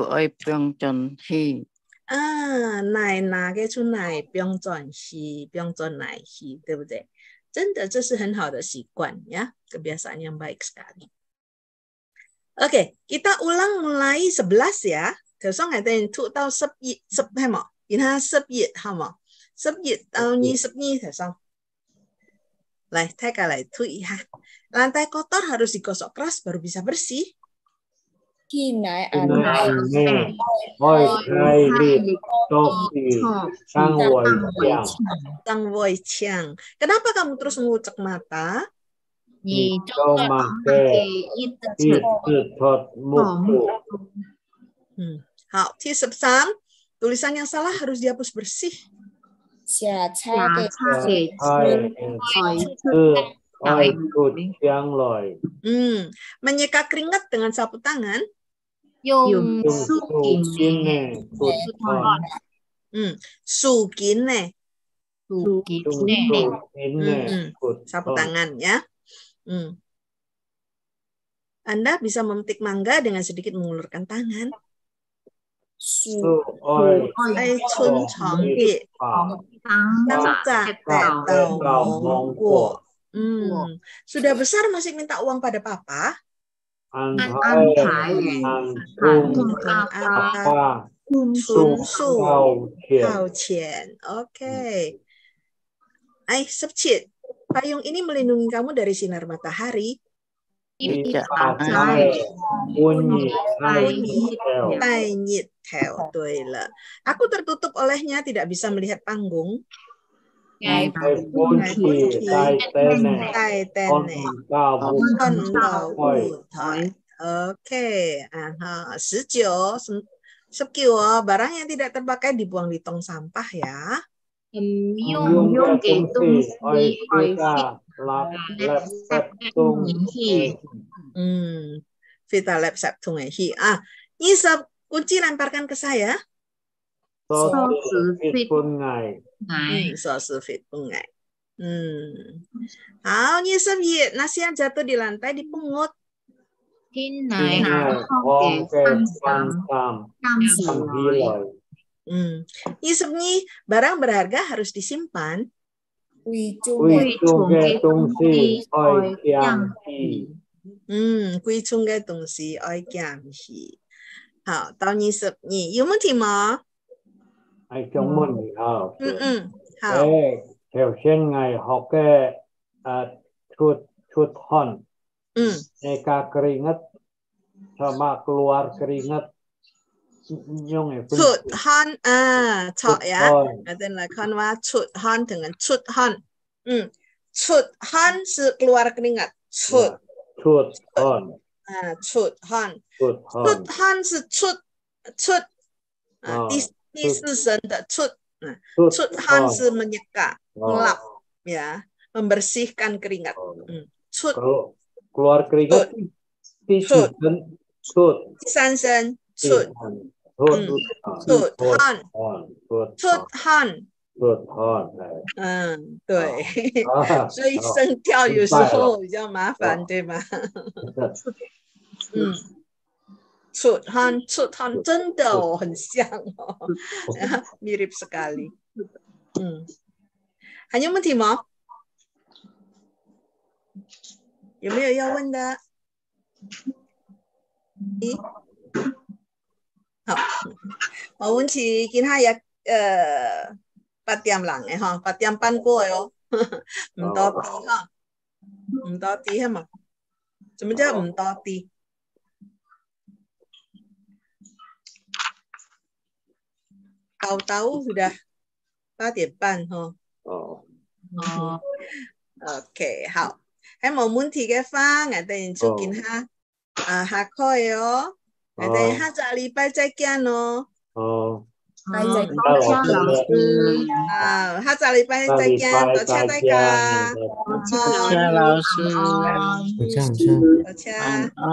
奶拿给出奶不用转吸，不用转奶吸，对不对？真的，这是很好的习惯ya, kebiasaan yang baik sekali. Oke, kita ulang mulai 11 ya. 頭先我哋讀到11係嘛？然後11係嘛？11到22頭先。來，大家來讀一下。Lantai kotor harus digosok keras baru bisa bersih. ที่ไหน Sang Woi Chiang. Kenapa kamu terus mengucek mata? 你就给一直好，第13 tulisan yang salah harus dihapus bersih. 下差嘅 menyeka keringat dengan sapu tangan. 用梳巾呢 sapu tangan ya. Anda bisa memetik mangga dengan sedikit mengulurkan tangan. Sudah besar masih minta uang pada papa? Oke. Payung ini melindungi kamu dari sinar matahari. Aku tertutup olehnya, tidak bisa melihat panggung. Oke. 19 barang yang tidak terpakai dibuang di tong sampah ya. 用给东西 Vita Lab Sabtung ah, Nyisap kunci lemparkan ke saya. So fit pungai. 好，21. Nasi yang jatuh di lantai dipungut. 天奶放嘅翻衫，衫起來。 22. Barang berharga harus disimpan. 贵重貴重嘅東西愛將去。 貴重嘅東西愛減去。好，到22，有問題嗎？ 係咁問你好。 好。 頭先我學嘅出汗，mereka keringat sama keluar keringat yung 出汗錯呀，我哋來看話出汗同埋出汗，出汗是keluar keringat，出汗。 出汗是出第四聲的出汗是menyeka ngelap ya membersihkan keringat kalau keluar keringat第三聲出汗对所以声调有时候比较麻烦对吗出汗真的很像mirip sekali还有问题吗？有没有要问的？好，冇問題，見下有8點lang哈，8點半過喲，唔多啲哈，唔多啲係嘛？什麼叫唔多啲？tahu sudah 8點半哈。OK 好，喺冇問題嘅話，我哋就見下下課喲。我哋下個禮拜再見咯。 大家老師。 下個禮拜再見，多謝大家。 多謝老師。 多謝。